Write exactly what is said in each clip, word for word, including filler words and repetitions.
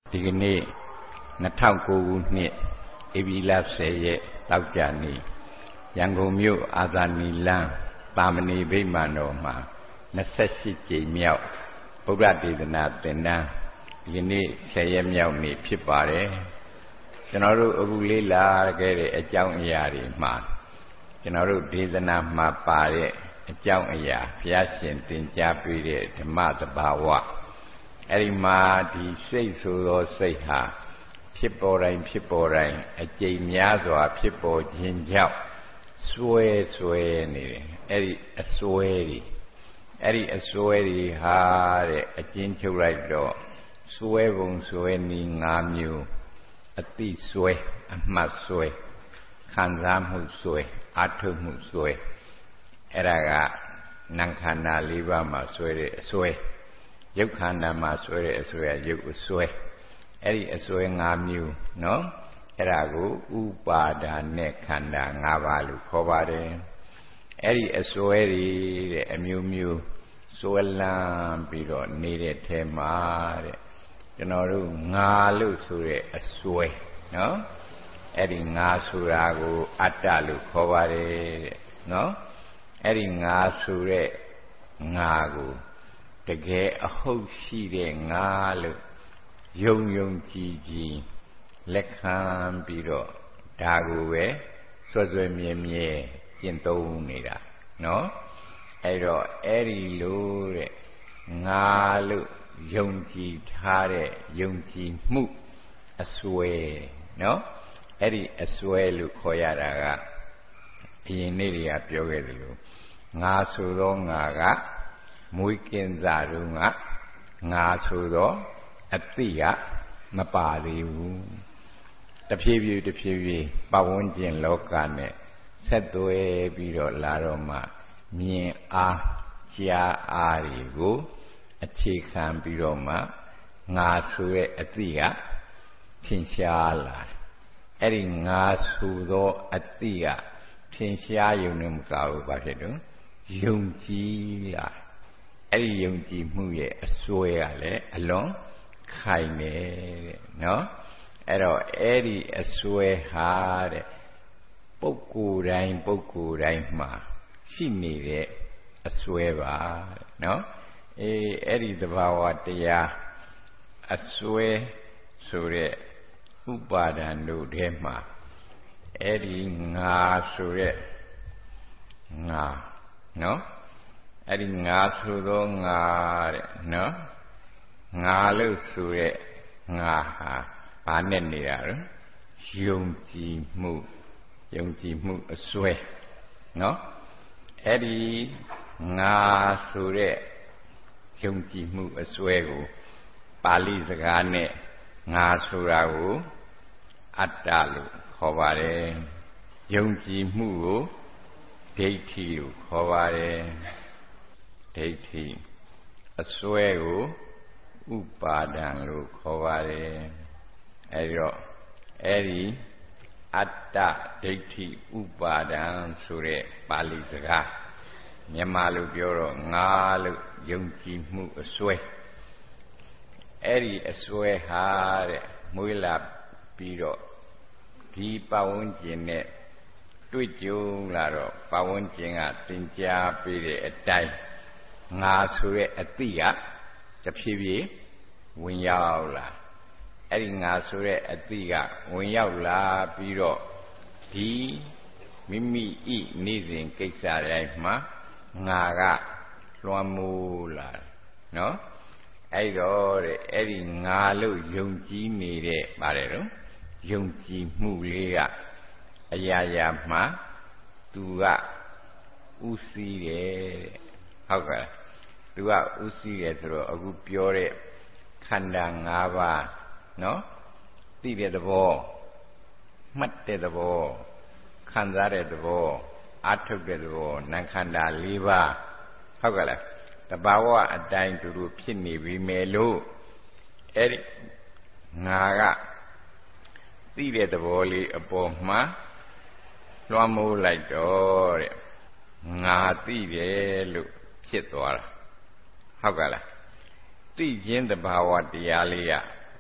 ဒီကနေ့နှစ်ထောင်ကိုခုနှစ်ဧပြီလဆယ်ရက်တောက်ကြနေ့ရန်ကုန်မြို့အာဇာနည်လမ်းသာမဏေဗိမာန်တော်မှာနှစ်ဆယ့်ရှစ်ကြိမ်မြောက်ဗုဒ္ဓဒေသနာသင်တန်းဒီကနေ့ဆယ်ရက်မြောက်နေ့ဖြစ်ပါတယ်ကျွန်တော်တို့အခုလေးလာခဲ့တဲ့အကြောင်းအရာတွေမှာကျွန်တော်တို့ဒေသနာမှာပါတဲ့အကြောင်းအရာဘုရားရှင်သင်ကြားပေးတဲ့ဓမ္မသဘာဝအဲ့ဒီမှာဒီစိတ်ဆိုသောစိတ်ဟာဖြစ်ပေါ်တိုင်းဖြစ်ပေါ်တိုင်းအကျိန်များစွာဖြစ်ပေါ်ခြင်းကြောင့်စွဲစွဲနေတယ်အဲ့ဒီအစွဲတွေအဲ့ဒီအစွဲတွေဟာတဲ့အကျဉ်းချုပ်လိုက်တော့စွဲပုံစွဲနည်း၅မျိုးအတိစွဲအမှတ်စွဲခံစားမှုစွဲအာထုမှုစွဲအဲ့ဒါကနံခန္ဓာ၄ပါးမှာစွဲတဲ့အစွဲရုပ်ခန္ဓာမှာစွဲတဲ့အစွဲကရုပ်အစွဲအဲ့ဒီအစွဲ၅မျိုးနော်အဲ့ဒါကိုဥပါဒါနဲ့ခန္ဓာ၅ပါးလို့ခေါ်ပါတယ်အဲ့ဒီအစွဲတွေတဲ့အမျိုးမျိုးစွဲလန်းပြီးတော့နေတဲ့ထဲမှာတဲ့ကျွန်တော်တို့ငါလို့ဆိုတဲ့အစွဲနော်အဲ့ဒီငါဆိုတာကိုအတ္တလို့ခေါ်ပါတယ်တဲ့နော်အဲ့ဒီငါဆိုတဲ့ငါကိုတကယ်အဟုတ်ရှိတဲ့ငါလို့ယုံယုံကြည်ကြည်လက်ခံပြီးတော့ဒါကိုပဲစွဲစွဲမြဲမြဲကျင့်သုံးနေတာနော်အဲ့တော့အဲ့ဒီလိုတဲ့ငါလို့ယုံကြည်ထားတဲ့ယုံကြည်မှုအစွဲနော်အဲ့ဒီအစွဲလို့ခေါ်ရတာကအရင်နေ့တွေကပြောခဲ့တယ်လို့ငါဆိုတော့ငါကမွေးကင်းစားတော့ငါငါဆိုတော့အတိကမပါသေးဘူးတဖြည်းဖြည်းတဖြည်းဖြည်းပတ်ဝန်းကျင်လောကနဲ့ဆက်သွဲပြီးတော့လာတော့မှမြင်အားကြားအားတွေကိုအခြေခံပြီးတော့မှငါဆိုတဲ့အတိကထင်ရှားလာတယ်အဲ့ဒီငါဆိုတော့အတိကထင်ရှားရုံနဲ့မကဘူးဘာဖြစ်လို့ယုံကြည်လာအဲ့ဒီယုံကြည်မှုရဲ့အစွဲကလည်းအလွန်ခိုင်နေတဲ့နော်အဲ့တော့အဲ့ဒီအစွဲဟာတဲ့ပုဂ္ဂိုလ်တိုင်းပုဂ္ဂိုလ်တိုင်းမှာရှိနေတဲ့အစွဲပါတဲ့နော်အေးအဲ့ဒီသဘာဝတရားအစွဲဆိုတဲ့ဥပါဒံတို့ထဲမှာအဲ့ဒီငါဆိုတဲ့ငါနော်အဲ့ဒီငါဆိုတော့ငါတဲ့နော်ငါလို့ဆိုတဲ့ငါဟာဘာနဲ့နေတာလဲယုံကြည်မှုယုံကြည်မှုအစွဲနော်အဲ့ဒီငါဆိုတဲ့ယုံကြည်မှုအစွဲကိုပါဠိစကားနဲ့ငါဆိုတာကိုအတ္တလို့ခေါ်ပါတယ်ယုံကြည်မှုကိုဒိဋ္ဌိလို့ခေါ်ပါတယ်ဒိဋ္ဌိအစွဲကိုဥပါဒံလို့ခေါ်ပါတယ်အဲဒီတော့အဲ့ဒီအတ္တဒိဋ္ဌိဥပါဒံဆိုတဲ့ပါဠိစကားမြန်မာလိုပြောတော့ငါလို့ယုံကြည်မှုအစွဲအဲ့ဒီအစွဲဟာတဲ့မွေးလာပြီးတော့ဒီပတ်ဝန်းကျင်နဲ့တွေ့ကြုံလာတော့ပတ်ဝန်းကျင်ကသင်ကြားပေးတဲ့အတိုင်းငါဆိုတဲ့အတိကတဖြည်းဖြည်းဝင်ရောက်လာအဲ့ဒီငါဆိုတဲ့အတိကဝင်ရောက်လာပြီးတော့ဒီမိမိဤနေ့စဉ်ကိစ္စတိုင်းမှာငါကလွှမ်းမိုးလာနော်အဲ့တော့တဲ့အဲ့ဒီငါလို့ယုံကြည်နေတဲ့ပါတယ်နော်ယုံကြည်မှုလေးကအရာရာမှာသူကဥစည်းတယ်တဲ့ဟုတ်ကဲ့သူကဥစည်းတယ်ဆိုတော့အခုပြောတဲ့ခန္ဓာ၅ပါးနော်သိတဲ့သဘောမှတ်တဲ့သဘောခံစားတဲ့သဘောအာထုတ်တဲ့သဘောနာခန္ဓာ၄ပါးဟုတ်ကဲ့လားတဘာဝအတိုင်းသူတို့ဖြစ်နေပြီမယ်လို့အဲ့ဒီငါကသိတဲ့သဘောလေးအပေါ်မှာလွှမ်းမိုးလိုက်တော့တဲ့ငါသိတယ်လို့ဖြစ်သွားတာဟုတ်ကဲ့လားသိခြင်းတဘာဝတရားလေးက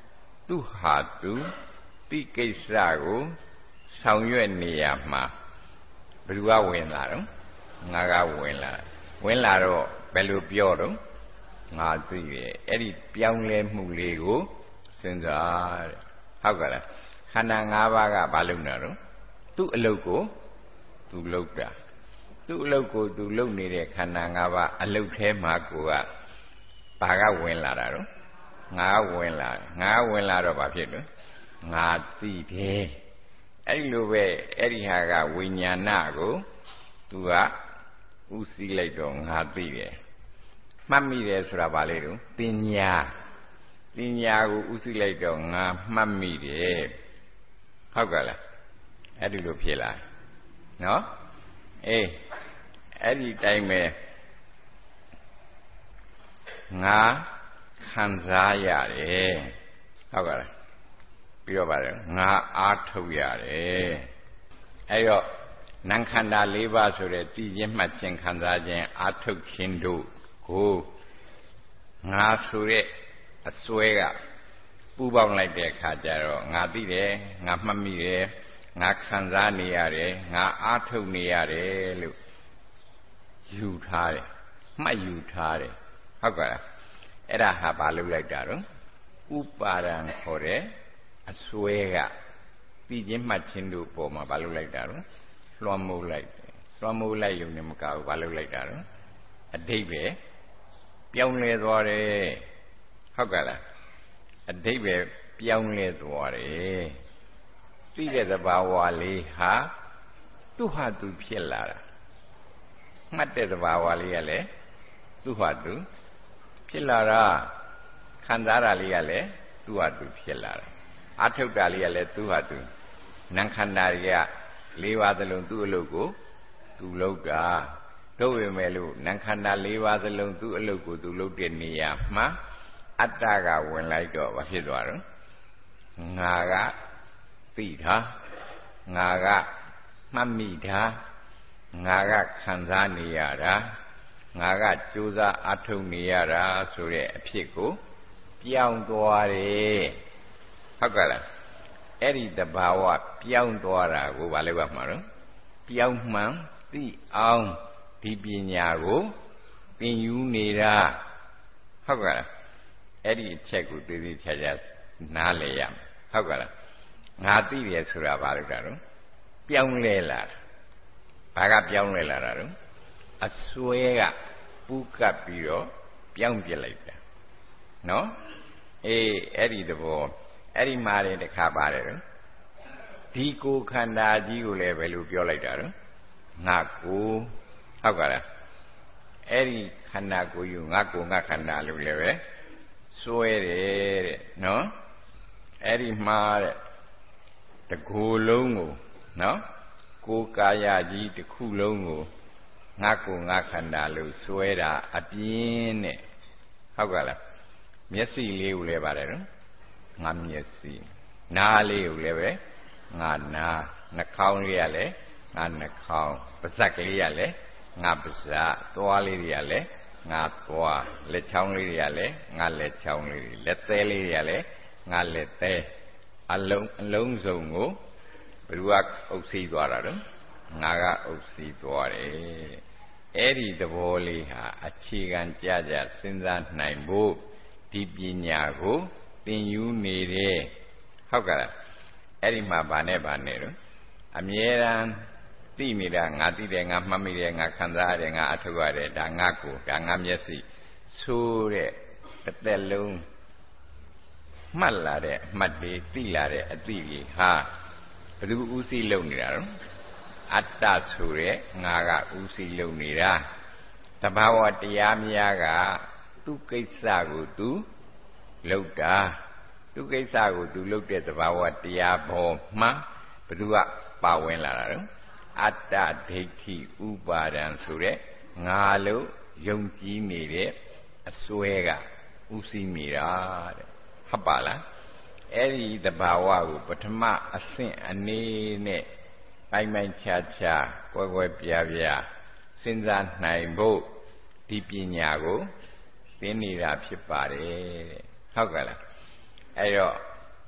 သူဟာသူတိကိစ္စကိုဆောင်ရွက်နေရမှာဘယ်သူကဝင်လာတော့ငါကဝင်လာဝင်လာတော့ဘယ်လိုပြောတော့ငါသိတယ်အဲ့ဒီပြောင်းလဲမှုလေးကိုစဉ်းစားတဲ့ဟုတ်ကဲ့လားခန္ဓာ၅ပါးကဘာလုပ်နေတော့သူ့အလုပ်ကိုသူလုပ်တာသူ့အလုပ်ကိုသူလုပ်နေတဲ့ခန္ဓာ၅ပါးအလုပ်ထဲမှာကိုကဘာကဝင်လာတာတော့ငါဝင်လာငါဝင်လာတော့ဘာဖြစ်လဲငါသိတယ်အဲ့လိုပဲအဲ့ဒီဟာကဝိညာဏကိုသူကဥသိလိုက်တော့ငါသိတယ်မှတ်မိတယ်ဆိုတာဘာလဲတော့တင်ညာတင်ညာကိုဥသိလိုက်တော့ငါမှတ်မိတယ်ဟုတ်ကဲ့လားအဲ့ဒီလိုဖြစ်လာနော်အေးအဲ့ဒီတိုင်းပဲငါခံစားရတယ်ဟုတ်ကဲ့လားပြီးတော့ပါတယ်ငါအားထုတ်ရတယ်အဲ့တော့နံခန္ဓာ၄ပါးဆိုတဲ့တည်ခြင်းမှတ်ခြင်းခံစားခြင်းအားထုတ်ခြင်းတို့ကိုငါဆိုတဲ့အစွဲကပူပေါင်းလိုက်တဲ့အခါကျတော့ငါသိတယ်ငါမှတ်မိတယ်ငါခံစားနေရတယ်ငါအားထုတ်နေရတယ်လို့ယူထားတယ်မှတ်ယူထားတယ်ဟုတ်ကဲ့လားအဲ့ဒါဟာဘာလုပ်လိုက်တာတော့ဥပါဒံခေါ်တဲ့အစွဲကပြီးချင်းမှတ်ချင်းတို့ပေါ်မှာဘာလုပ်လိုက်တာတော့လွှမ်းမိုးလိုက်တယ်လွှမ်းမိုးလိုက်ရုံနဲ့မကဘူးဘာလုပ်လိုက်တာတော့အဓိပ္ပာယ်ပြောင်းလဲသွားတယ်ဟုတ်ကဲ့လားအဓိပ္ပာယ်ပြောင်းလဲသွားတယ်သိတဲ့သဘာဝလေးဟာသူ့ဟာသူဖြစ်လာတာမှတ်တဲ့သဘာဝလေးကလည်းသူ့ဟာသူဖြစ်လာတာခံစားတာလေးကလည်းသူ့ဟာသူဖြစ်လာတာအာထုတ်တာလေးကလည်းသူ့ဟာသူနံခန္ဓာတွေက၄ပါးသလုံးသူ့အလုပ်ကိုသူလုပ်တာတို့ပေမဲ့လို့နံခန္ဓာ၄ပါးသလုံးသူ့အလုပ်ကိုသူလုပ်တဲ့နေရာမှာအတ္တကဝင်လိုက်တော့ဘာဖြစ်သွားတော့ငါကသိတာငါကမှတ်မိတာငါကခံစားနေရတာငါကကြိုးစားအထုတ်နေရတာဆိုတဲ့အဖြစ်ကိုပြောင်းသွားတယ်ဟုတ်ကဲ့လားအဲ့ဒီတဘာဝပြောင်းသွားတာကိုဘာလို့ကမှာတော့ပြောင်းမှန်သိအောင်ဒီပညာကိုသင်ယူနေတာဟုတ်ကဲ့လားအဲ့ဒီအချက်ကိုသိသိချာချာနားလည်ရမယ်ဟုတ်ကဲ့လားငါသိတယ်ဆိုတာဘာလို့တာတော့ပြောင်းလဲလာတာဘာကပြောင်းလဲလာတာတော့အစွဲကပူကပ်ပြီးတော့ပြောင်းပြလိုက်တာနော်အေးအဲ့ဒီတဘောအဲ့ဒီမှာတခါပါတယ်တော့ဒီကိုယ်ခန္ဓာကြီးကိုလည်းဘယ်လိုပြောလိုက်တာတော့ငါကိုဟုတ်ကဲ့လားအဲ့ဒီခန္ဓာကိုယ်ယူငါကိုငါခန္ဓာလို့လည်းပဲစွဲတယ်တဲ့နော်အဲ့ဒီမှာတဲ့တကိုယ်လုံးကိုနော်ကိုယ်ကာယကြီးတစ်ခုလုံးကိုငါကိုငါခန္ဓာလို့စွဲတာအပြင်းနဲ့ဟုတ်ကဲ့လားမျက်စိလေးကိုလည်းပါတယ်နော်ငါမျက်စိနားလေးကိုလည်းပဲငါနားနှာခေါင်းလေးကလည်းငါနှာခေါင်းပါးစပ်ကလေးကလည်းငါပါးစပ်သွားလေးတွေကလည်းငါသွားလက်ချောင်းလေးတွေကလည်းငါလက်ချောင်းလေးလက်သေးလေးတွေကလည်းငါလက်သေးအလုံးအလုံးစုံကိုဘယ်သူကအုပ်စီးသွားတာတော့ငါကအုပ်စီးသွားတယ်အဲ့ဒီသဘောလေးဟာအခြေခံကြကြစဉ်းစားနိုင်ဖို့ဒီပညာကိုသင်ယူနေတယ်ဟုတ်ကဲ့လားအဲ့ဒီမှာဗာနဲ့ဗာနဲ့တော့အမြဲတမ်းသိနေတာငါသိတယ်ငါမှတ်မိတယ်ငါခံစားရတယ်ငါအထုတ်ရတယ်ဒါငါကိုဒါငါမျက်စိဆိုးတဲ့တစ်သက်လုံးမှတ်လာတဲ့အမှတ်တွေသိလာတဲ့အသိတွေဟာဘယ်သူဥသိလုံနေတာတော့အတ္တဆိုတဲ့ငါကဥသိလုံနေတာတဘာဝတရားများကသူ့ကိစ္စကိုသူလုပ်တာသူ့ကိစ္စကိုသူလုပ်တဲ့တဘာဝတရားပေါ်မှာဘယ်သူကပါဝင်လာတာတော့အတ္တဒိဋ္ဌိဥပါဒံဆိုတဲ့ငါလို့ယုံကြည်နေတဲ့အစွဲကဥသိမိတာတဲ့ဟုတ်ပါလားအဲ့ဒီတဘာဝကိုပထမအဆင့်အနေနဲ့ပိုင်ပိုင်ခြားခြားကွယ်ကွယ်ပြားပြားစဉ်းစားနိုင်ဖို့ဒီပညာကိုသင်နေတာဖြစ်ပါတယ်တဲ့ဟုတ်ကဲ့လားအဲ့တော့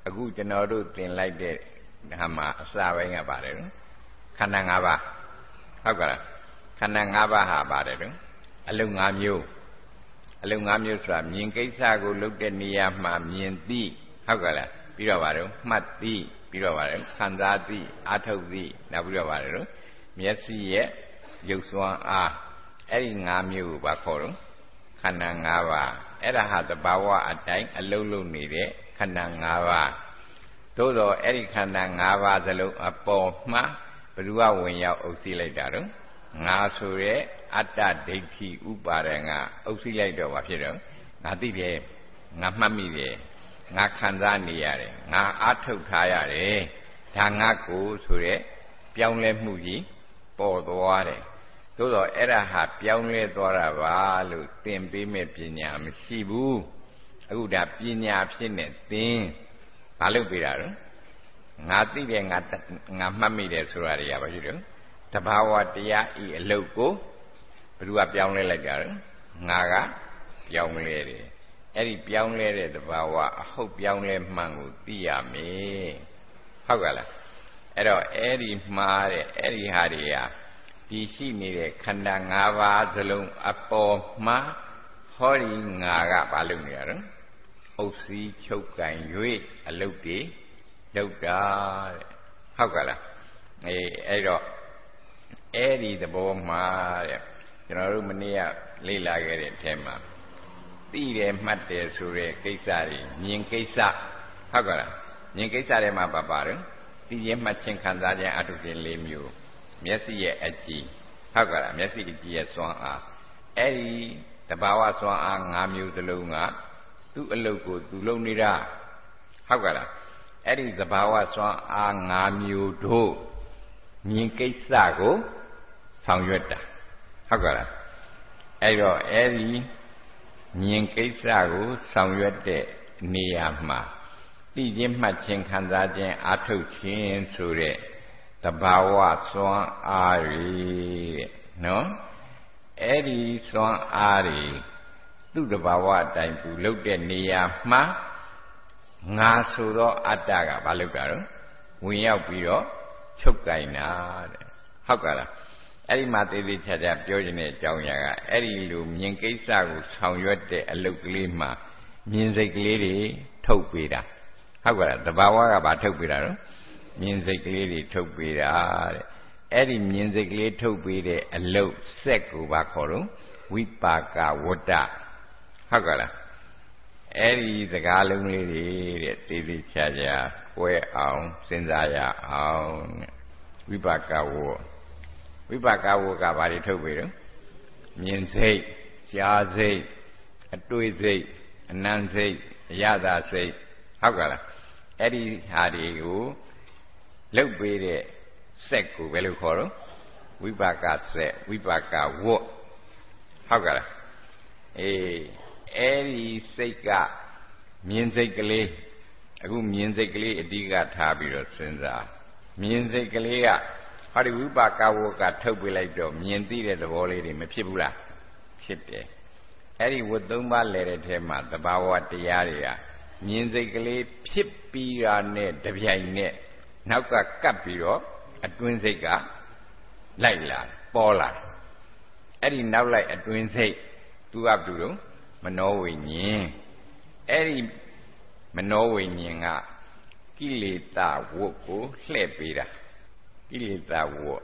အခုကျွန်တော်တို့သင်လိုက်တဲ့ဟာမှာအစာပိုင်းကပါတယ်နော်ခန္ဓာ၅ပါးဟုတ်ကဲ့လားခန္ဓာ၅ပါးဟာပါတယ်နော်အလုံး၅မျိုးအလုံး၅မျိုးဆိုတာမြင်ကိစ္စကိုလုပ်တဲ့နေရာမှာမြင်သိဟုတ်ကဲ့လားပြီးတော့ပါတယ်မှတ်သိပြီးတော့ပါတယ်ခံစားသိအာထုတ်သိနောက်ပြီးတော့ပါတယ်နော်မျက်စိရဲ့ရုပ်စွမ်းအားအဲ့ဒီ၅မျိုးကိုပါခေါ်တော့ခန္ဓာ၅ပါးအဲ့ဒါဟာသဘာဝအတိုင်းအလုံးလုံးနေတဲ့ခန္ဓာ၅ပါးသို့တော့အဲ့ဒီခန္ဓာ၅ပါးသလုံးအပေါ်မှာဘယ်သူကဝင်ရောက်အုပ်စီးလိုက်တာတော့ငါဆိုတဲ့အတ္တဒိဋ္ဌိဥပါဒံကအုပ်စီးလိုက်တော့ဘာဖြစ်တော့ငါသိတယ်ငါမှတ်မိတယ်ငါခံစားနေရတယ်ငါအာထုတ်ထားရတယ်ဒါငါကိုဆိုတဲ့ပြောင်းလဲမှုကြီးပေါ်သွားတယ်သို့တော့အဲ့ဒါဟာပြောင်းလဲသွားတာပါလို့သင်ပေးမဲ့ပညာမရှိဘူးအခုဒါပညာဖြစ်နေသင်ဘာလုပ်ပေးတာတော့ငါသိတယ်ငါငါမှတ်မိတယ်ဆိုတာတွေကဘာဖြစ်လို့တဘာဝတရားဤအလုတ်ကိုဘယ်သူကပြောင်းလဲလိုက်တာတော့ငါကပြောင်းလဲတယ်အဲ့ဒီပြောင်းလဲတဲ့တဘာဝအဟုတ်ပြောင်းလဲမှန်ကိုသိရမယ်ဟုတ်ကဲ့လားအဲ့တော့အဲ့ဒီမှားတဲ့အဲ့ဒီဟာတွေကဒီရှိနေတဲ့ခန္ဓာ၅ပါးစလုံးအပေါ်မှာဟောဒီငါကဘာလုပ်နေရတော့အုပ်စီးချုပ်ကင်၍အလုတ်တွေလုပ်တာတဲ့ဟုတ်ကဲ့လားအေးအဲ့တော့အဲ့ဒီသဘောမှာတဲ့ကျွန်တော်တို့မနေ့ကလေ့လာခဲ့တဲ့အထက်မှာသိတယ်မှတ်တယ်ဆိုတဲ့ကိစ္စတွေမြင်ကိစ္စဟုတ်ကဲ့လားမြင်ကိစ္စတွေမှာပါပါတယ်သိခြင်းမှတ်ခြင်းခံစားခြင်းအထုခြင်း၄မျိုးမျက်စိရဲ့အကြည့်ဟုတ်ကဲ့လားမျက်စိအကြည့်ရဲ့စွမ်းအားအဲ့ဒီတဘာဝစွမ်းအား၅မျိုးစလုံးကသူ့အလုပ်ကိုသူလုပ်နေတာဟုတ်ကဲ့လားအဲ့ဒီတဘာဝစွမ်းအား၅မျိုးတို့မြင်ကိစ္စကိုဆောင်ရွက်တာဟုတ်ကဲ့လားအဲ့တော့အဲ့ဒီမြင်ကိစ္စကိုဆောင်ရွက်တဲ့နေရာမှာသိခြင်းမှတ်ခြင်းခံစားခြင်းအာထုတ်ခြင်းဆိုတဲ့တဘာဝစွမ်းအားတွေတဲ့နော်အဲ့ဒီစွမ်းအားတွေသူ့တဘာဝအတိုင်းသူလုပ်တဲ့နေရာမှာငါဆိုတော့အတ္တကဘာလုပ်တာတော့ဝင်ရောက်ပြီးတော့ချုပ်ကင်တာတဲ့ဟုတ်ကဲ့လားအဲ့ဒီမှာသေးသေးချာချာပြောခြင်းတဲ့အကြောင်းအရာကအဲ့ဒီလိုမြင်ကိစ္စကိုဆောင်ရွက်တဲ့အလုပ်ကလေးမှာမြင်စိတ်ကလေးတွေထုတ်ပေးတာဟုတ်ကဲ့လားတဘာဝကဘာထုတ်ပေးတာတော့မြင်စိတ်ကလေးတွေထုတ်ပေးတာတဲ့အဲ့ဒီမြင်စိတ်ကလေးထုတ်ပေးတဲ့အလုပ်စက်ကိုဘာခေါ်တော့ဝိပါကဝတ္တဟုတ်ကဲ့လားအဲ့ဒီစကားလုံးလေးတွေတဲ့တေးသေးချာချာကွဲအောင်စဉ်းစားရအောင်ဝိပါကဝဝိပါကဝကဘာတွေထုတ်ပေးတော့မြင်စိတ်ကြားစိတ်အတွေ့စိတ်အနံစိတ်အရသာစိတ်ဟုတ်ကဲ့လားအဲ့ဒီဟာတွေကိုလုတ်ပေးတဲ့စက်ကိုဘယ်လိုခေါ်တော့ဝိပါကစက်ဝိပါကဝဟုတ်ကဲ့လားအေးအဲ့ဒီစိတ်ကမြင်စိတ်ကလေးအခုမြင်စိတ်ကလေးအဓိကထားပြီးတော့စဉ်းစားမြင်စိတ်ကလေးကဟောဒီဝိပါကဝကထုတ်ပေးလိုက်တော့မြင်သိတဲ့သဘောလေးတွေမဖြစ်ဘူးလားဖြစ်တယ်အဲ့ဒီဝတ်သုံးပါးလဲတဲ့ထဲမှာသဘာဝတရားတွေကမြင်စိတ်ကလေးဖြစ်ပြီးတာနဲ့တပြိုင်နဲ့နောက်ကကပ်ပြီးတော့အတွင်းစိတ်ကလိုက်လာပေါ်လာအဲ့ဒီနောက်လိုက်အတွင်းစိတ်သူကဘယ်လိုမနောဝိညာဉ်အဲ့ဒီမနောဝိညာဉ်ကကိလေသာဝတ်ကိုလှည့်ပေးတာကိလေသာဝတ်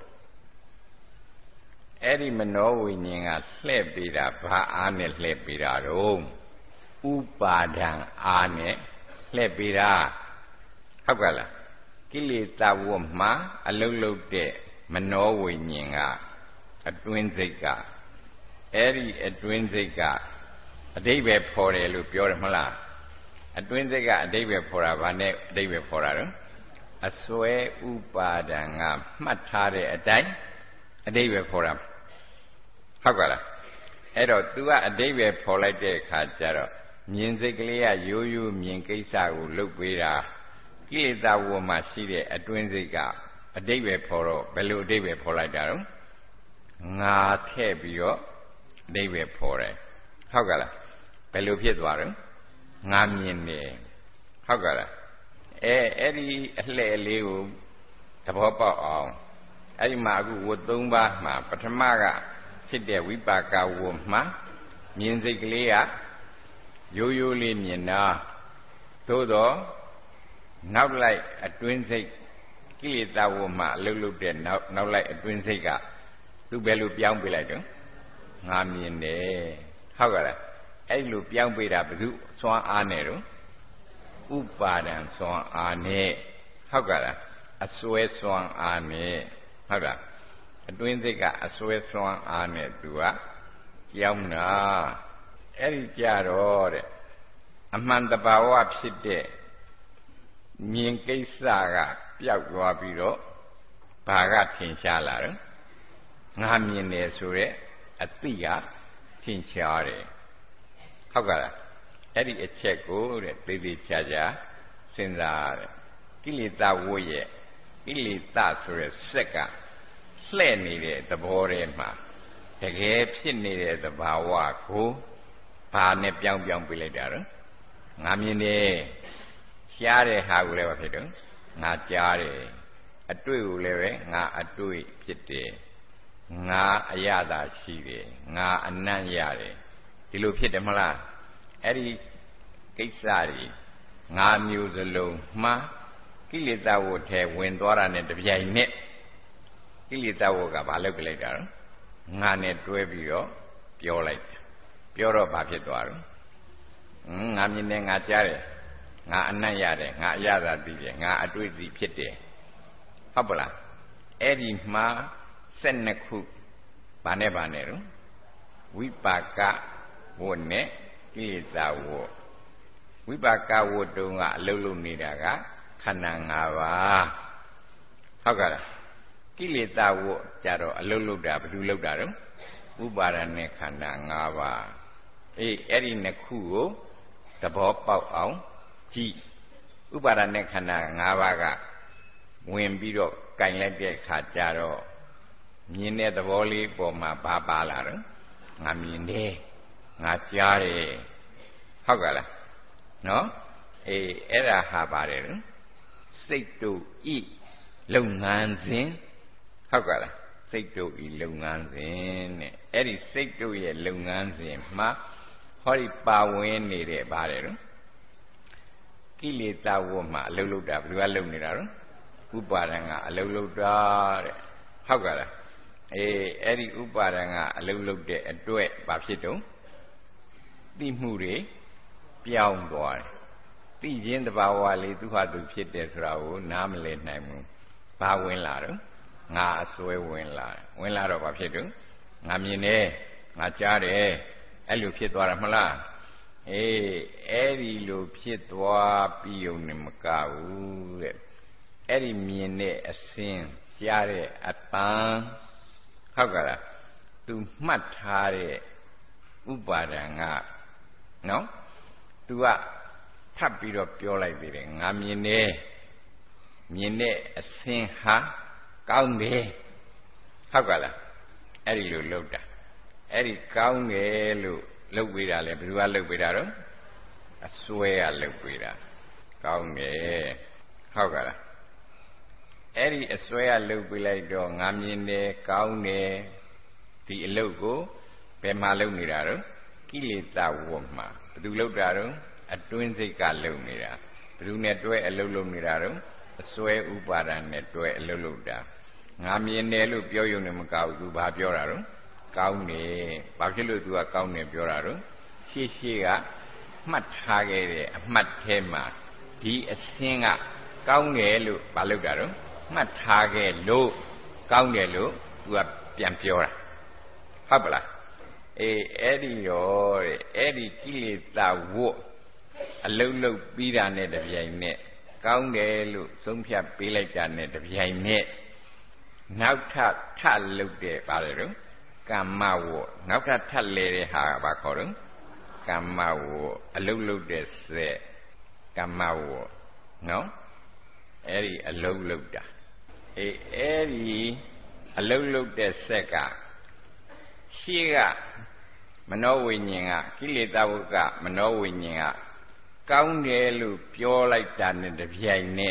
အဲ့ဒီမနောဝိညာဉ်ကလှည့်ပေးတာဘာအားနဲ့လှည့်ပေးတာတော့ဥပါဒံအားနဲ့လှည့်ပေးတာဟုတ်ကဲ့လားကိလေသာဝတ်မှာအလုံးလုံးတဲ့မနောဝိညာဉ်ကအတွင်းစိတ်ကအဲ့ဒီအတွင်းစိတ်ကအဓိပ္ပာယ်ဖော်တယ်လို့ပြောတယ်မဟုတ်လားအတွင်းစိတ်ကအဓိပ္ပာယ်ဖော်တာဗာနဲ့အဓိပ္ပာယ်ဖော်တာတော့အစွဲဥပါဒံကမှတ်ထားတဲ့အတိုင်းအဓိပ္ပာယ်ဖော်တာဟုတ်ကဲ့လားအဲ့တော့ तू ကအဓိပ္ပာယ်ဖော်လိုက်တဲ့အခါကျတော့မြင်စိတ်ကလေးကရိုးရိုးမြင်ကိစ္စကိုလုပ်ပေးတာကိလေသာဝမှာရှိတဲ့အတွင်းစိတ်ကအဓိပ္ပာယ်ဖော်တော့ဘယ်လိုအဓိပ္ပာယ်ဖော်လိုက်တာတော့ငါထည့်ပြီးတော့အဓိပ္ပာယ်ဖော်တယ်ဟုတ်ကဲ့လားဘယ်လိုဖြစ်သွားတော့ငါမြင်တယ်ဟုတ်ကဲ့လားအဲအဲ့ဒီအလှဲ့လေးကိုသဘောပေါက်အောင်အဲ့ဒီမှာအခုဝတ်သုံးပါးမှာပထမကဖြစ်တဲ့ဝိပါကဝတ်မှာမြင်စိတ်ကလေးကရိုးရိုးလေးမြင်တာသို့တော့နောက်လိုက်အတွင်းစိတ်ကိလေသာဝတ်မှာအလုတ်လုတ်တဲ့နောက်နောက်လိုက်အတွင်းစိတ်ကသူ့ဘယ်လိုပြောင်းပြလိုက်တော့ငါမြင်တယ်ဟုတ်ကဲ့လားအဲ့လိုပြောင်းပြတာဘယ်သူစွမ်းအားနဲ့တော့ဥပါဒံစွမ်းအားနဲ့ဟုတ်ကဲ့လားအစွဲစွမ်းအားနဲ့ဟုတ်လားအတွင်းစိတ်ကအစွဲစွမ်းအားနဲ့သူကကြောင်းတာအဲ့ဒီကြတော့တဲ့အမှန်တဘာဝဖြစ်တဲ့မြင်ကိစ္စကပျောက်သွားပြီးတော့ဘာကထင်ရှားလာတော့ငါမြင်တယ်ဆိုတဲ့အသိကထင်ရှားတယ်ဟုတ်ကဲ့လားအဲ့ဒီအချက်ကိုတဲ့သေသေးချာချာစဉ်းစားတယ်ကိလေသာဝတ်ရဲ့ကိလေသာဆိုတဲ့စက်ကလှဲ့နေတဲ့သဘောထဲမှာတကယ်ဖြစ်နေတဲ့သဘာဝကိုဘာနဲ့ပြောင်းပြောင်းပြလိုက်တာတော့ငါမြင်တယ်ရှားတဲ့ဟာကိုလည်းဖြစ်တော့ငါကြားတယ်အတွေ့ကိုလည်းပဲငါအတွေ့ဖြစ်တယ်ငါအရသာရှိတယ်ငါအနံ့ရတယ်ဒီလိုဖြစ်တယ်မလားအဲ့ဒီကိစ္စကြီးငါမျိုးစလုံးမှာကိလေသာဝတ်ထဲဝင်သွားတာနဲ့တပြိုင်နက်ကိလေသာဝတ်ကဘာလုပ်ကြလိုက်တာတော့ငါနဲ့တွဲပြီးတော့ပြောလိုက်ပြောတော့ဘာဖြစ်သွားတော့ငါမြင်တယ်ငါကြားတယ်ငါအနံ့ရတယ်ငါအရသာသိတယ်ငါအတွေ့အထိဖြစ်တယ်ဟုတ်ပလားအဲ့ဒီမှာ၁၂ခုဘာနဲ့ဘာနဲ့တော့ဝိပါကဝတ်နဲ့ကိလေသာဝတ်ဝိပါကဝတ်တုံးကအလုံးလုံးနေတာကခန္ဓာ၅ပါးဟုတ်ကဲ့လားကိလေသာဝတ်ကြတော့အလုံးလုံးတာဘယ်သူလုံးတာတော့ဥပါဒနဲ့ခန္ဓာ၅ပါးအေးအဲ့ဒီနှစ်ခုကိုသဘောပေါက်အောင်ကြည့်ဥပါဒနဲ့ခန္ဓာ၅ပါးကဝင်ပြီးတော့ကင်လိုက်တဲ့အခါကျတော့မြင်တဲ့သဘောလေးပေါ်မှာဘာပါလာတော့ငါမြင်တယ်ငါကြားတယ်ဟုတ်ကဲ့လားနော်အေးအဲ့ဒါဟာပါတယ်နော်စိတ်တို့ဤလုပ်ငန်းစဉ်ဟုတ်ကဲ့လားစိတ်တို့ဤလုပ်ငန်းစဉ်တဲ့အဲ့ဒီစိတ်တို့ရဲ့လုပ်ငန်းစဉ်မှာဟောဒီပါဝင်နေတဲ့ပါတယ်နော်ကိလေသာဝတ်မှာအလုံးလုံးတာဘယ်လိုကလုံနေတာတော့ဥပါဒံကအလုံးလုံးတာတဲ့ဟုတ်ကဲ့လားအေးအဲ့ဒီဥပါဒံကအလုံးလုံးတဲ့အတွက်ဘာဖြစ်တော့သိမှုတွေပြောင်းသွားတယ်သိခြင်းတဘာဝလေးသူဟာသူဖြစ်တယ်ဆိုတာကိုနားမလည်နိုင်ဘူးဘာဝင်လာတော့ငါအစွဲဝင်လာဝင်လာတော့ဘာဖြစ်တော့ငါမြင်တယ်ငါကြားတယ်အဲ့လိုဖြစ်သွားတာမလားအေးအဲ့ဒီလိုဖြစ်သွားပြီးုံနဲ့မကဘူးတဲ့အဲ့ဒီမြင်တဲ့အစင်းကြားတဲ့အတန်ဟုတ်ကဲ့လားသူမှတ်ထားတဲ့ဥပါဒံကနော်သူကထပ်ပြီးတော့ပြောလိုက်သေးတယ်ငါမြင်တယ်မြင်တဲ့အစင်းဟာကောင်းတယ်ဟုတ်ကဲ့လားအဲ့ဒီလိုလုပ်တာအဲ့ဒီကောင်းတယ်လို့လုပ်ပေးတာလေဘယ်သူကလုပ်ပေးတာတော့အစွဲကလုပ်ပေးတာကောင်းတယ်ဟုတ်ကဲ့လားအဲ့ဒီအစွဲကလုပ်ပေးလိုက်တော့ငါမြင်တယ်ကောင်းတယ်ဒီအလုပ်ကိုဘယ်မှာလုပ်နေတာတော့ကိလေသာဝတ်မှာဘယ်သူလုပ်တာတော့အတွင်းစိတ်ကလုပ်နေတာဘယ်သူနဲ့တွဲအလုပ်လုပ်နေတာတော့အစွဲဥပါဒံနဲ့တွဲအလုပ်လုပ်တာငါမြင်တယ်လို့ပြောရုံနဲ့မကောက်ဘူးသူဘာပြောတာတော့ကောင်းတယ်ဘာဖြစ်လို့သူကကောင်းတယ်ပြောတာတော့ရှေ့ရှေ့ကမှတ်ထားခဲ့တဲ့အမှတ်ထဲမှာဒီအစင်းကကောင်းတယ်လို့ဘာလုပ်တာတော့မှတ်ထားခဲ့လို့ကောင်းတယ်လို့သူကပြန်ပြောတာဟုတ်ပလားအေးအဲ့ဒီတော့တဲ့အဲ့ဒီကိလေသာဝတ်အလုံးလုံးပြီးတာနဲ့တပြိုင်နက်ကောင်းတယ်လို့သုံးဖြတ်ပေးလိုက်တာနဲ့တပြိုင်နက်နောက်ထပ်ထလုပ်တဲ့ပါတယ်တော့ကမ္မဝတ်နောက်ထပ်ထပ်လေတဲ့ဟာကဘာခေါ်တော့ကမ္မဝတ်အလုံးလုံးတဲ့စက်ကမ္မဝတ်နော်အဲ့ဒီအလုံးလုံးတာအေးအဲ့ဒီအလုံးလုံးတဲ့စက်ကရှေ့ကမနောဝိညာဉ်ကကိလေသာဝတ်ကမနောဝိညာဉ်ကကောင်းတယ်လို့ပြောလိုက်တာနဲ့တပြိုင်နက်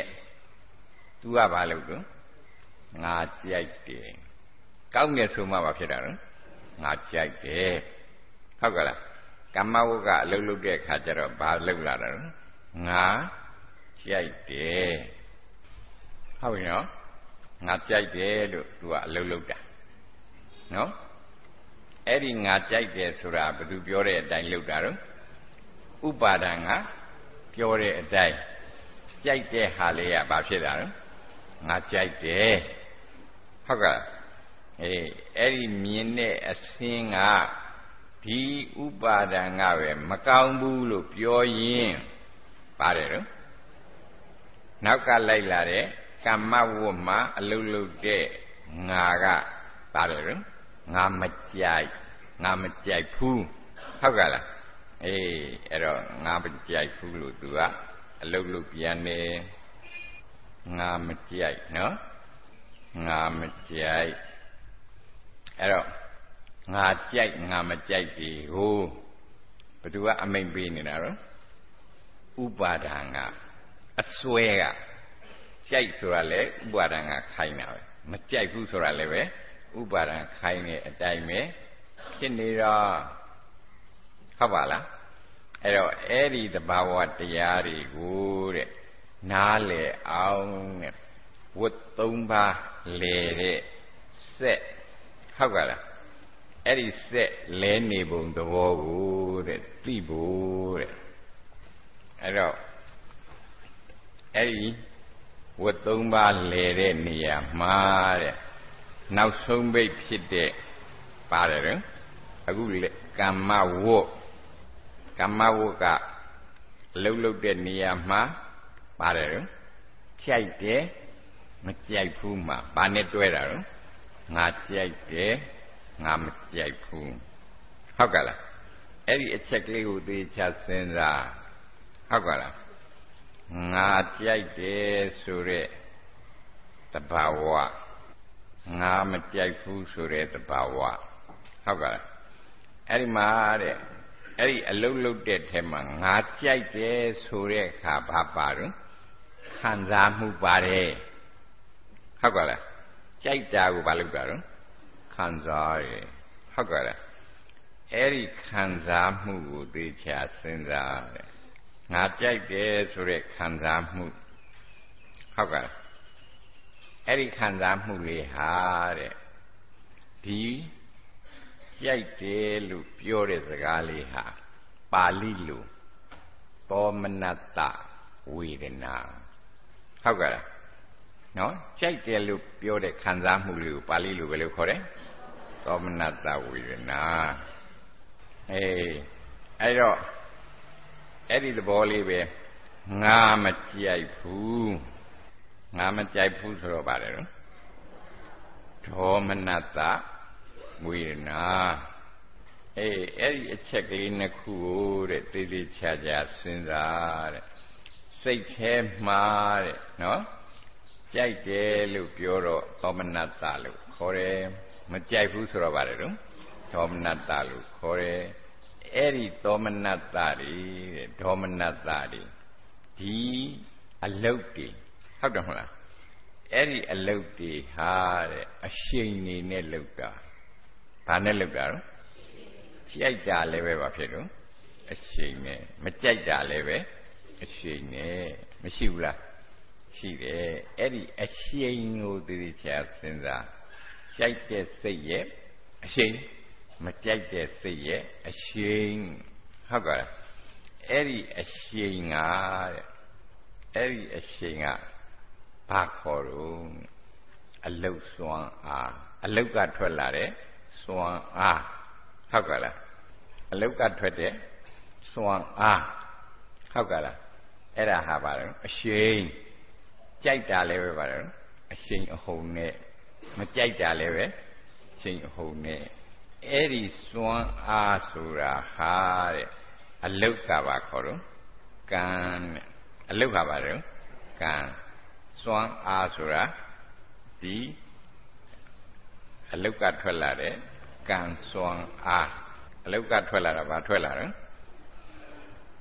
तू ကဘာလုပ်တော့ငါကြိုက်တယ်ကောင်းတယ်ဆိုမှဘာဖြစ်တာလဲငါကြိုက်တယ်ဟုတ်ကလားကမ္မဝုကအလုပ်လုပ်တဲ့အခါကျတော့ဘာလုပ်လာတာလဲငါကြိုက်တယ်ဟုတ်ပြီနော်ငါကြိုက်တယ်လို့ तू ကအလုပ်လုပ်တာနော်အဲ့ဒီငါကြိုက်တယ်ဆိုတာဘယ်သူပြောတဲ့အတိုင်းလုပ်တာတော့ဥပါဒံကပြောတဲ့အတိုင်းကြိုက်တဲ့ဟာလေးကဘာဖြစ်တာလဲငါကြိုက်တယ်ဟုတ်ကဲ့အေးအဲ့ဒီမြင်တဲ့အစင်းကဒီဥပါဒံကပဲမကောင်းဘူးလို့ပြောရင်ပါတယ်တော့နောက်ကလိုက်လာတဲ့ကမ္မဝတ်မှာအလုလုတဲ့ငါကပါတယ်တော့ငါမကြိုက်ငါမကြိုက်ဘူးဟုတ်ကဲ့လားအေးအဲ့တော့ငါမကြိုက်ဘူးလို့ तू ကအလုလုပြန်နေငါမကြိုက်နော်ငါမကြိုက်အဲ့တော့ငါကြိုက်ငါမကြိုက်ဒီဟိုဘယ်သူကအမိန့်ပေးနေတာတော့ဥပါဒံကအစွဲကကြိုက်ဆိုတာလေဥပါဒံကခိုင်းတာပဲမကြိုက်ဘူးဆိုတာလည်းပဲဥပါဒံခိုင်းတဲ့အတိုင်းပဲဖြစ်နေတော့ဟုတ်ပါလားအဲ့တော့အဲ့ဒီသဘာဝတရားတွေကိုတဲ့နားလေအောင်တဲ့ဝတ်သုံးပါးလေတဲ့စက်ဟုတ်ကလားအဲ့ဒီစက်လဲနေပုံသဘောကိုတဲ့သိဖို့တဲ့အဲ့တော့အဲ့ဒီဝတ်သုံးပါးလဲတဲ့နေရာမှာတဲ့နောက်ဆုံးပိတ်ဖြစ်တဲ့ပါတယ်နော်အခုလေကမ္မဝတ်ကမ္မဝတ်ကအလုံးလုံးတဲ့နေရာမှာပါတယ်နော်ကြိုက်တယ်မကြိုက်ဘူးမှာဘာနဲ့တွဲတာတော့ငါကြိုက်တယ်ငါမကြိုက်ဘူးဟုတ်ကဲ့လားအဲ့ဒီအချက်ကလေးကိုသေချာစဉ်းစားဟုတ်ကဲ့လားငါကြိုက်တယ်ဆိုတဲ့တဘာဝငါမကြိုက်ဘူးဆိုတဲ့တဘာဝဟုတ်ကဲ့လားအဲ့ဒီမှာတဲ့အဲ့ဒီအလုံးလုံးတဲ့ထဲမှာငါကြိုက်တယ်ဆိုတဲ့အခါဘာပါတော့ခံစားမှုပါတယ်ဟုတ်ကဲ့လားကြိုက်တာကိုဘာလုပ်တာတော့ခံစားရဟုတ်ကဲ့လားအဲ့ဒီခံစားမှုကိုသိချာစဉ်းစားတဲ့ငါကြိုက်တယ်ဆိုတဲ့ခံစားမှုဟုတ်ကဲ့အဲ့ဒီခံစားမှုလေးဟာတဲ့ဒီကြိုက်တယ်လို့ပြောတဲ့စကားလေးဟာပါဠိလိုသောမနတဝေဒနာဟုတ်ကဲ့လားနော်ကြိုက်တယ်လို့ပြောတဲ့ခံစားမှုလေးကိုပါဠိလိုဘယ်လိုခေါ်လဲသောမနတဝေဒနာအေးအဲ့တော့အဲ့ဒီသဘောလေးပဲငါမကြိုက်ဘူးငါမကြိုက်ဘူးဆိုတော့ပါတယ်နော်ဒေါမနတဝေဒနာအေးအဲ့ဒီအချက်ကလေးနှစ်ခုကိုတဲ့တေးသေးချာချာစဉ်းစားတဲ့စိတ်แท้မှာတဲ့နော်ကြိုက်တယ်လို့ပြောတော့ဒေါမနတလို့ခေါ်တယ်မကြိုက်ဘူးဆိုတော့ပါတယ်နော်ဒေါမနတလို့ခေါ်တယ်အဲ့ဒီဒေါမနတတွေတဲ့ဒေါမနတတွေဒီအလုတ်တွေဟုတ်တယ်မဟုတ်လားအဲ့ဒီအလုတ်တွေဟာတဲ့အရှိန်နေနဲ့လုတ်တာဘာနဲ့လုတ်တာတော့ကြိုက်တာလည်းပဲဘာဖြစ်တော့အရှိန်နဲ့မကြိုက်တာလည်းပဲအရှိန်နဲ့မရှိဘူးလားရှိတယ်အဲ့ဒီအရှိန်ကိုသိသိချာစဉ်းစားကြိုက်တဲ့စိတ်ရဲ့အရှိန်မကြိုက်တဲ့စိတ်ရဲ့အရှိန်ဟုတ်ကဲ့အဲ့ဒီအရှိန်ကတဲ့အဲ့ဒီအရှိန်ကဘာခေါ်တော့အလုတ်စွမ်းအားအလုတ်ကထွက်လာတဲ့စွမ်းအားဟုတ်ကဲ့လားအလုတ်ကထွက်တဲ့စွမ်းအားဟုတ်ကဲ့လားအဲ့ဒါဟာပါတော့အရှိန်ကြိုက်တာလည်းပဲပါတော့အရှိန်အဟုန်နဲ့မကြိုက်တာလည်းပဲအရှိန်အဟုန်နဲ့အဲ့ဒီစွမ်းအားဆိုတာဟာတဲ့အလုတ်ကပါခေါ်တော့ကံတဲ့အလုတ်ကပါတော့ကံစွမ်းအားဆိုတာဒီအလုတ်ကထွက်လာတဲ့ကံစွမ်းအားအလုတ်ကထွက်လာတာဘာထွက်လာတော့ဟ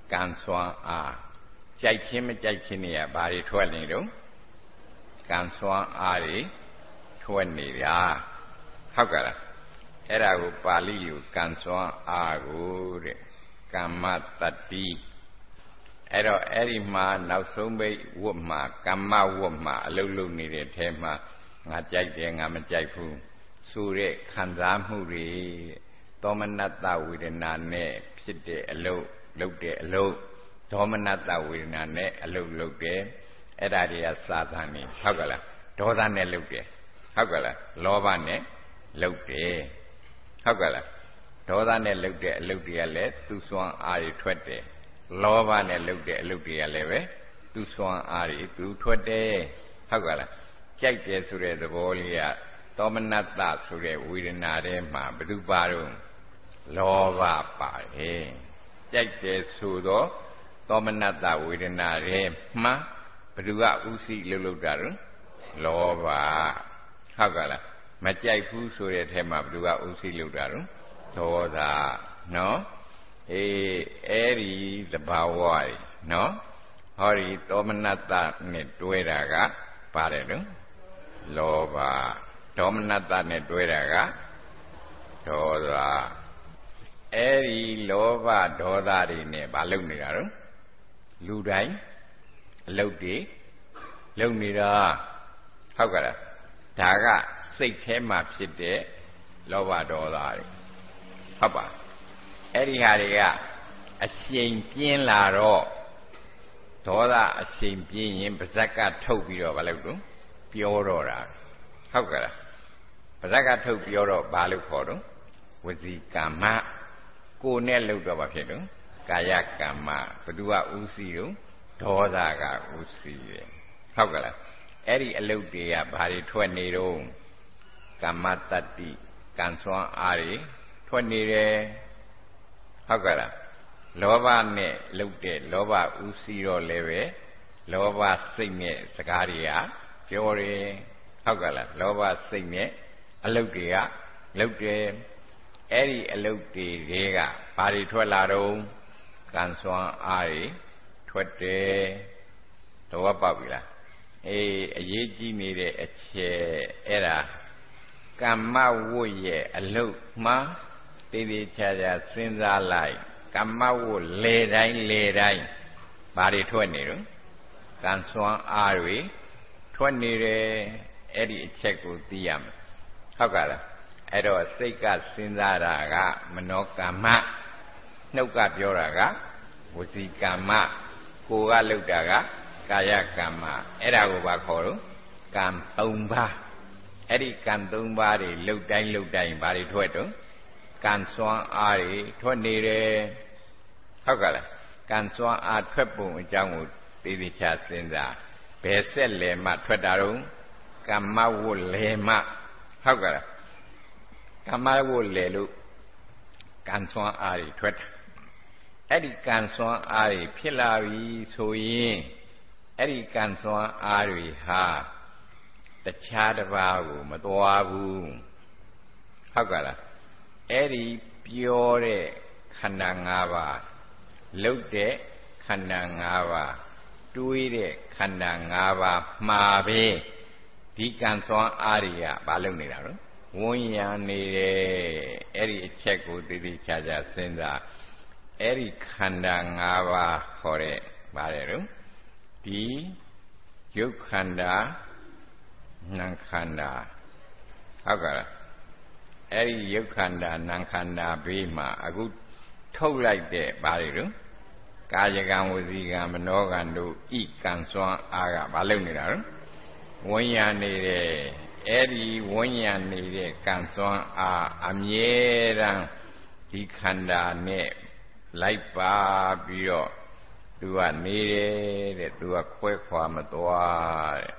ကံစွမ်းအားကြိုက်ချင်းမကြိုက်ချင်းတွေကဘာတွေထွက်နေတော့ကံစွမ်းအားတွေထွက်နေတာဟုတ်ကဲ့လားအဲ့ဒါကိုပါဠိလိုကံစွမ်းအားကိုတဲ့ကမ္မတတ္တိအဲ့တော့အဲ့ဒီမှာနောက်ဆုံးပိတ်ဝတ်မှာကမ္မဝတ်မှာအလုံးလုံးနေတဲ့ထဲမှာငါကြိုက်တယ်ငါမကြိုက်ဘူးဆိုတဲ့ခံစားမှုတွေသောမနတဝေဒနာနဲ့ဖြစ်တဲ့အလုံးလုပ်တဲ့အလုံးဒေါမနတဝေဒနာနဲ့အလုံးလုပ်တယ်အဲ့ဒါတွေကစာသန်နေဟုတ်ကဲ့လားဒေါသနဲ့လုပ်တယ်ဟုတ်ကဲ့လားလောဘနဲ့လုပ်တယ်ဟုတ်ကဲ့လားဒေါသနဲ့လုပ်တဲ့အလုပ်တွေကလည်းသူစွမ်းအားတွေထွက်တယ်လောဘနဲ့လုပ်တဲ့အလုပ်တွေကလည်းပဲသူစွမ်းအားတွေသူထွက်တယ်ဟုတ်ကဲ့လားကြိုက်တယ်ဆိုတဲ့သဘောလေးကသောမနတဆိုတဲ့ဝေဒနာထဲမှာဘယ်သူပါတော့လောဘပါတယ်ကြိုက်တယ်ဆိုတော့သောမနတဝေဒနာထဲမှာဘယ်သူကဥသိလှုပ်လှုပ်တာတော့လောဘဟုတ်ကဲ့လားမကြိုက်ဘူးဆိုတဲ့ထဲမှာဘယ်သူကဥသိလှုပ်တာတော့ဒေါသနော်အေးအဲ့ဒီသဘာဝကြီးနော်ဟောဒီသောမနတနဲ့တွဲတာကပါတယ်နော်လောဘဒေါမနတနဲ့တွဲတာကဒေါသအဲ့ဒီလောဘဒေါသတွေနဲ့မလုပ်နေတာတော့လူတိုင်းအလုပ်တွေလုပ်နေတာဟုတ်ကဲ့လားဒါကစိတ်ထဲမှာဖြစ်တဲ့လောဘဒေါသတွေဟုတ်ပါအဲ့ဒီဟာတွေကအရှိန်ပြင်းလာတော့ဒေါသအရှိန်ပြင်းရင်ပါဇက်ကထုတ်ပြီးတော့မလုပ်ဘူးပြောတော့တာဟုတ်ကဲ့လားပါဇက်ကထုတ်ပြောတော့ဘာလို့ခေါ်တော့ဝစီကမ္မကိုယ်နဲ့လုပ်တော့ဘာဖြစ်တော့ကာယကမ္မဘသူကဥစီတော့ဒေါသကဥစီတယ်ဟုတ်ကဲ့လားအဲ့ဒီအလုပ်တွေကဘာတွေထွက်နေတော့ကမ္မတတ္တိကံစွမ်းအားတွေထွက်နေတယ်ဟုတ်ကဲ့လားလောဘနဲ့လုပ်တဲ့လောဘဥစီတော့လည်းပဲလောဘစိတ်နဲ့စကားတွေကပြောတယ်ဟုတ်ကဲ့လားလောဘစိတ်နဲ့အလုပ်တွေကလုပ်တယ်အဲ့ဒီအလုပ်တွေတွေကဘာတွေထွက်လာတော့ကံစွမ်းအားတွေထွက်တယ်တော့ပေါက်ပြီလားအေးအရေးကြီးနေတဲ့အချက်အဲ့ဒါကမ္မဝတ်ရဲ့အလုပ်မှာတည်တည်ချာချာစဉ်းစားလိုက်ကမ္မဝတ်လေတိုင်းလေတိုင်းဘာတွေထွက်နေတော့ကံစွမ်းအားတွေထွက်နေတယ်အဲ့ဒီအချက်ကိုသိရမယ်ဟုတ်ကဲ့လားအဲ့တော့စိတ်ကစဉ်းစားတာကမနောကမ္မနှုတ်ကပြောတာကဝစီကမ္မကိုယ်ကလုပ်တာကကာယကမ္မအဲ့ဒါကိုဘာခေါ်တော့ကံ၃ပါးအဲ့ဒီကံ၃ပါးတွေလှုပ်တိုင်းလှုပ်တိုင်းဘာတွေထွက်တော့ကံစွမ်းအားတွေထွက်နေတယ်ဟုတ်ကဲ့လားကံစွမ်းအားထွက်ပုံအကြောင်းကိုသိသိချာစဉ်းစားဘယ်ဆက်လဲမှထွက်တာတော့ကမ္မဝတ်လဲမှဟုတ်ကဲ့လားကမ္မဝတ်လဲလို့ကံစွမ်းအားတွေထွက်တာအဲ့ဒီကံစွမ်းအားတွေဖြစ်လာပြီဆိုရင်အဲ့ဒီကံစွမ်းအားတွေဟာတခြားတစ်ပါးကိုမသွားဘူးဟုတ်ကဲ့လားအဲ့ဒီပြောတဲ့ခန္ဓာ၅ပါးလှုပ်တဲ့ခန္ဓာ၅ပါးတွေးတဲ့ခန္ဓာ၅ပါးမှာပဲဒီကံစွမ်းအားတွေကဘာလုပ်နေတာတော့ဝန်းရံနေတယ်အဲ့ဒီအချက်ကိုသိသိချာချာစဉ်းစားအဲ့ဒီခန္ဓာ၅ပါးခေါ်တဲ့ပါတယ်တော့ဒီရုပ်ခန္ဓာနာမ်ခန္ဓာဟုတ်ကဲ့လားအဲ့ဒီရုပ်ခန္ဓာနာမ်ခန္ဓာဘေးမှာအခုထုတ်လိုက်တဲ့ဘာတွေတော့ကာယကံဝစီကံမနောကံတို့ဤကံစွမ်းအားကဘာလုပ်နေတာတော့ဝန်းရံနေတယ်အဲ့ဒီဝန်းရံနေတဲ့ကံစွမ်းအားအမြဲတမ်းဒီခန္ဓာနဲ့လိုက်ပါပြီးတော့သူကနေတယ်တဲ့သူကခွဲခွာမသွားတဲ့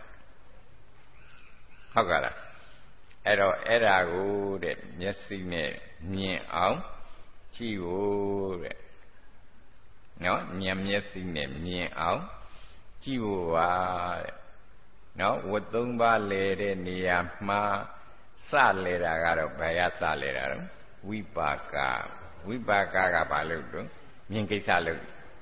ဟုတ်ကဲ့လားအဲ့တော့အဲ့ဒါကိုတဲ့မျက်စိနဲ့မြင်အောင်ကြည့်ဖို့တဲ့နော်ဉာဏ်မျက်စိနဲ့မြင်အောင်ကြည့်ဖို့ပါတဲ့နော်ဝတ်သုံးပါးလဲတဲ့နေရာမှာစလဲတာကတော့ဘယ်ရစလဲတာတော့ဝိပါကဝိပါကကဘာလို့တော့မြင်ကိစ္စလို့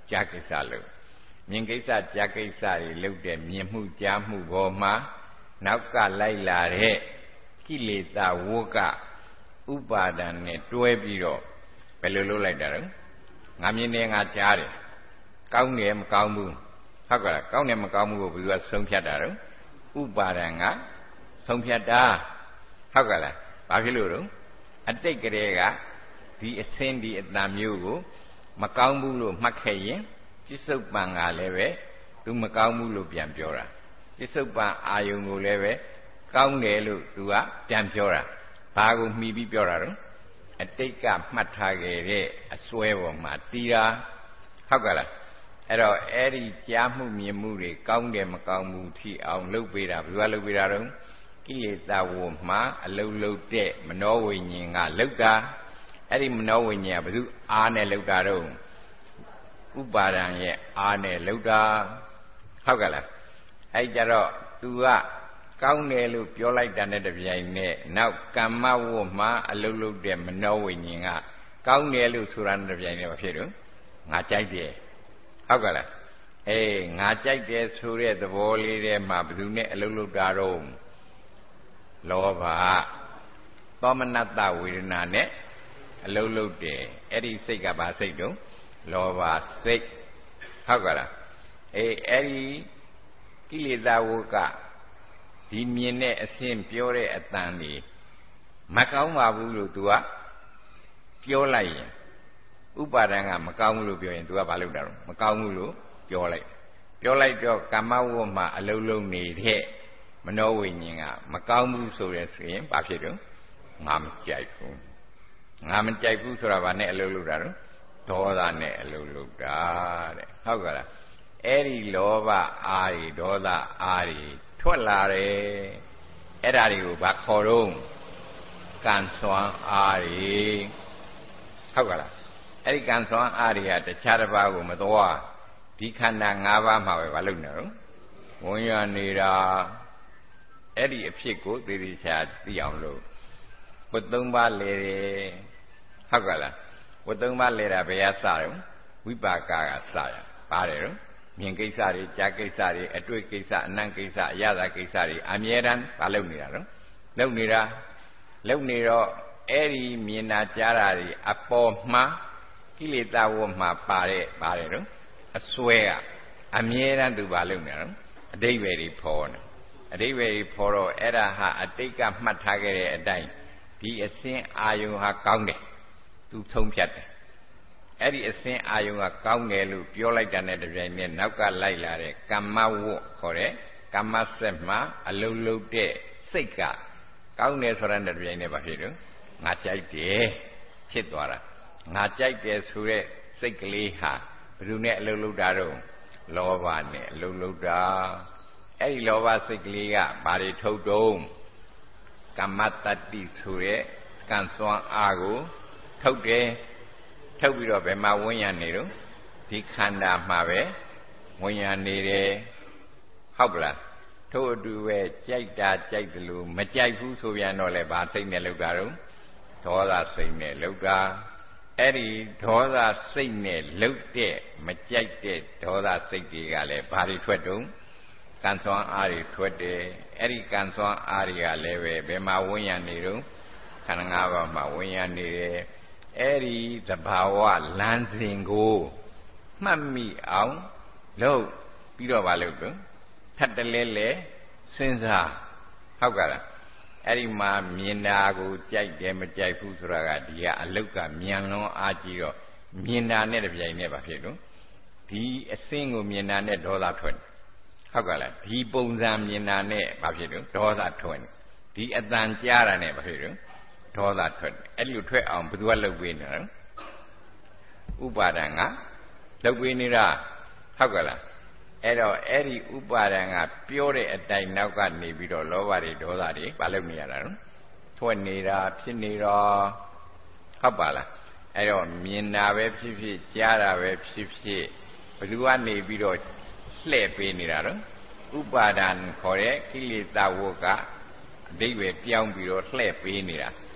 ကြာကိစ္စလို့မြင်ကိစ္စကြာကိစ္စတွေလုပ်တဲ့မြင်မှုကြားမှုပေါ်မှာနောက်ကလိုက်လာတဲ့ကိလေသာဝိုးကဥပါဒံနဲ့တွဲပြီးတော့ဘယ်လိုလုပ်လိုက်တာလဲငါမြင်တယ်ငါကြားတယ်ကောင်းတယ်မကောင်းဘူးဟုတ်ကဲ့ကောင်းတယ်မကောင်းဘူးကိုဘယ်သူကဆုံးဖြတ်တာလဲဥပါဒံကဆုံးဖြတ်တာဟုတ်ကဲ့လားဘာဖြစ်လို့လဲအတိတ်ကလေးကဒီအစင်းဒီအတန်မျိုးကိုမကောင်းဘူးလို့မှတ်ခဲ့ရင်ပစ္စုပန်ကလည်းပဲသူမကောင်းဘူးလို့ပြန်ပြောတာပစ္စုပန်အာယုံကိုလည်းပဲကောင်းတယ်လို့သူကပြန်ပြောတာဘာကိုမှီပြီးပြောတာတော့အတိတ်ကမှတ်ထားခဲ့တဲ့အစွဲပေါ်မှာတီးတာဟုတ်ကဲ့လားအဲ့တော့အဲ့ဒီကြားမှုမြင်မှုတွေကောင်းတယ်မကောင်းဘူးထိအောင်လုပ်ပေးတာဘယ်လိုလုပ်ပေးတာတော့ကိလေသာဝမှာအလုံးလုံးတဲ့မနောဝိညာဉ်ကလောက်တာအဲ့ဒီမနောဝိညာဉ်ကဘယ်သူအားနဲ့လောက်တာတော့ဥပါဒံရဲ့အားနဲ့လောက်တာဟုတ်ကဲ့လားအဲ့ကြတော့ तू ကကောင်းတယ်လို့ပြောလိုက်တာနဲ့တပြိုင်နက်နောက်ကမ္မဝတ်မှာအလုံးလုံးတဲ့မနောဝိညာဉ်ကကောင်းတယ်လို့ဆိုတာနဲ့တပြိုင်နက်မဖြစ်တော့ငါကြိုက်တယ်ဟုတ်ကဲ့လားအေးငါကြိုက်တယ်ဆိုတဲ့သဘောလေးထဲမှာဘယ်သူနဲ့အလုံးလုံးတာတော့လောဘသောမနတဝေဒနာနဲ့အလုံးလုံးတယ်အဲ့ဒီစိတ်ကဘာစိတ်တုံးလောဘစိတ်ဟုတ်ကဲ့လားအေးအဲ့ဒီကိလေသာဝကဒီမြင်တဲ့အရှင်းပြောတဲ့အတန်လေးမကောင်းပါဘူးလို့ तू ကပြောလိုက်ရင်ဥပါဒံကမကောင်းဘူးလို့ပြောရင် तू ကဘာလုပ်တာလဲမကောင်းဘူးလို့ပြောလိုက်ပြောလိုက်တော့ကာမဝတ်မှာအလုံးလုံးနေတဲ့မနောဝိညာဉ်ကမကောင်းဘူးဆိုရဲဆိုရင်ဘာဖြစ်တော့ငါမကြိုက်ဘူးငါမကြိုက်ဘူးဆိုတာဘာနဲ့အလုံးလုံးတာတော့ဒေါသနဲ့အလုံးလုံးတာတဲ့ဟုတ်ကဲ့လားအဲ့ဒီလောဘအာရီဒေါသအာရီထွက်လာတယ်အဲ့ဒါတွေကိုဘာခေါ်တော့ကံစွမ်းအာရီဟုတ်ကဲ့လားအဲ့ဒီကံစွမ်းအာရီကတခြားတစ်ပါးကိုမသွားဒီခန္ဓာ၅ပါးမှာပဲဘာလုပ်နေတော့ဝင်ရနေတာအဲ့ဒီအဖြစ်ကိုသေသေးချာသိအောင်လို့ဝတ်သုံးပါးလေတယ်ဟုတ်ကဲ့လားဝတ်သုံးပါးလေတာဘယ်ကစတော့ဝိပါကကစရပါတယ်တော့မြင်ကိစ္စတွေကြားကိစ္စတွေအတွေ့ကိစ္စအနံ့ကိစ္စအရသာကိစ္စတွေအမြဲတမ်းမလုပ်နေတာတော့လုပ်နေတာလုပ်နေတော့အဲ့ဒီမြင်တာကြားတာတွေအပေါ်မှာကိလေသာဝတ်မှာပါတဲ့ပါတယ်တော့အစွဲကအမြဲတမ်းသူမလုပ်နေတာတော့အတိတ်ပဲတွေဖော်နေအတိတ်ပဲတွေဖော်တော့အဲ့ဒါဟာအတိတ်ကမှတ်ထားခဲ့တဲ့အတိုင်းဒီအစင်းအာယုံဟာကောင်းတယ်သူဆုံးဖြတ်တယ်အဲ့ဒီအစင်းအာယုံကကောင်းတယ်လို့ပြောလိုက်တာနဲ့တပြိုင်နက်နောက်ကလိုက်လာတဲ့ကမ္မဝတ်ခေါ်တဲ့ကမ္မစက်မှာအလုံးလုံးတဲ့စိတ်ကကောင်းတယ်ဆိုတဲ့တပြိုင်နက်ဘာဖြစ်တော့ငါကြိုက်တယ်ဖြစ်သွားတာငါကြိုက်တယ်ဆိုတဲ့စိတ်ကလေးဟာဘယ်သူနဲ့အလုံးလုံးတာတော့လောဘနဲ့အလုံးလုံးတာအဲ့ဒီလောဘစိတ်ကလေးကဘာတွေထုတ်တုံးကမ္မတတ္တိဆိုတဲ့ကံစွမ်းအားကိုထုတ်တယ်ထုတ်ပြီးတော့ဘယ်မှာဝိညာဉ်နေတော့ဒီခန္ဓာမှာပဲဝိညာဉ်နေတယ်ဟုတ်ပလားထို့အတူပဲကြိုက်တာကြိုက်တယ်လို့မကြိုက်ဘူးဆိုပြန်တော့လေဘာစိတ်နဲ့လောက်တာတော့ဒေါသစိတ်နဲ့လောက်တာအဲ့ဒီဒေါသစိတ်နဲ့လောက်တဲ့မကြိုက်တဲ့ဒေါသစိတ်တွေကလည်းဘာတွေထွက်တုံးကံစွမ်းအားတွေထွက်တယ်အဲ့ဒီကံစွမ်းအားတွေကလည်းပဲဘယ်မှာဝိညာဉ်နေတော့ခန္ဓာ၅ပါးမှာဝိညာဉ်နေတယ်အဲ့ဒီသဘာဝလမ်းစဉ်ကိုမှတ်မိအောင်လုပ်ပြီးတော့မလုပ်တော့ထပ်တလဲလဲစဉ်းစားဟုတ်ကဲ့လားအဲ့ဒီမှာမြင်တာကိုကြိုက်တယ်မကြိုက်ဘူးဆိုတာကဒီကအလုတ်ကမြန်လွန်အားကြီးတော့မြင်တာနဲ့တပြိုင်နက်ပါဖြစ်တော့ဒီအစင်းကိုမြင်တာနဲ့ဒေါသထွက်ဟုတ်ကဲ့လားဒီပုံစံမြင်တာနဲ့ဘာဖြစ်တော့ဒေါသထွက်ဒီအတန်ကြားတာနဲ့ဘာဖြစ်တော့ဒေါသထွက်အဲ့လိုထွက်အောင်ဘယ်သူကလှုပ်ပေးနေတာဥပါဒံကလှုပ်ပေးနေတာဟုတ်ကဲ့လားအဲ့တော့အဲ့ဒီဥပါဒံကပြောတဲ့အတိုင်းနောက်ကနေပြီးတော့လောဘတွေဒေါသတွေဘာလုပ်နေရတာလဲထွက်နေတာဖြစ်နေတော့ဟုတ်ပါလားအဲ့တော့မြင်တာပဲဖြစ်ဖြစ်ကြားတာပဲဖြစ်ဖြစ်ဘယ်သူကနေပြီးတော့လှည့်ပေးနေတာတော့ဥပါဒံခေါ်တဲ့ကိလေသာဝတ်ကအဓိပ္ပာယ်ပြောင်းပြီးတော့လှည့်ပေးနေတာ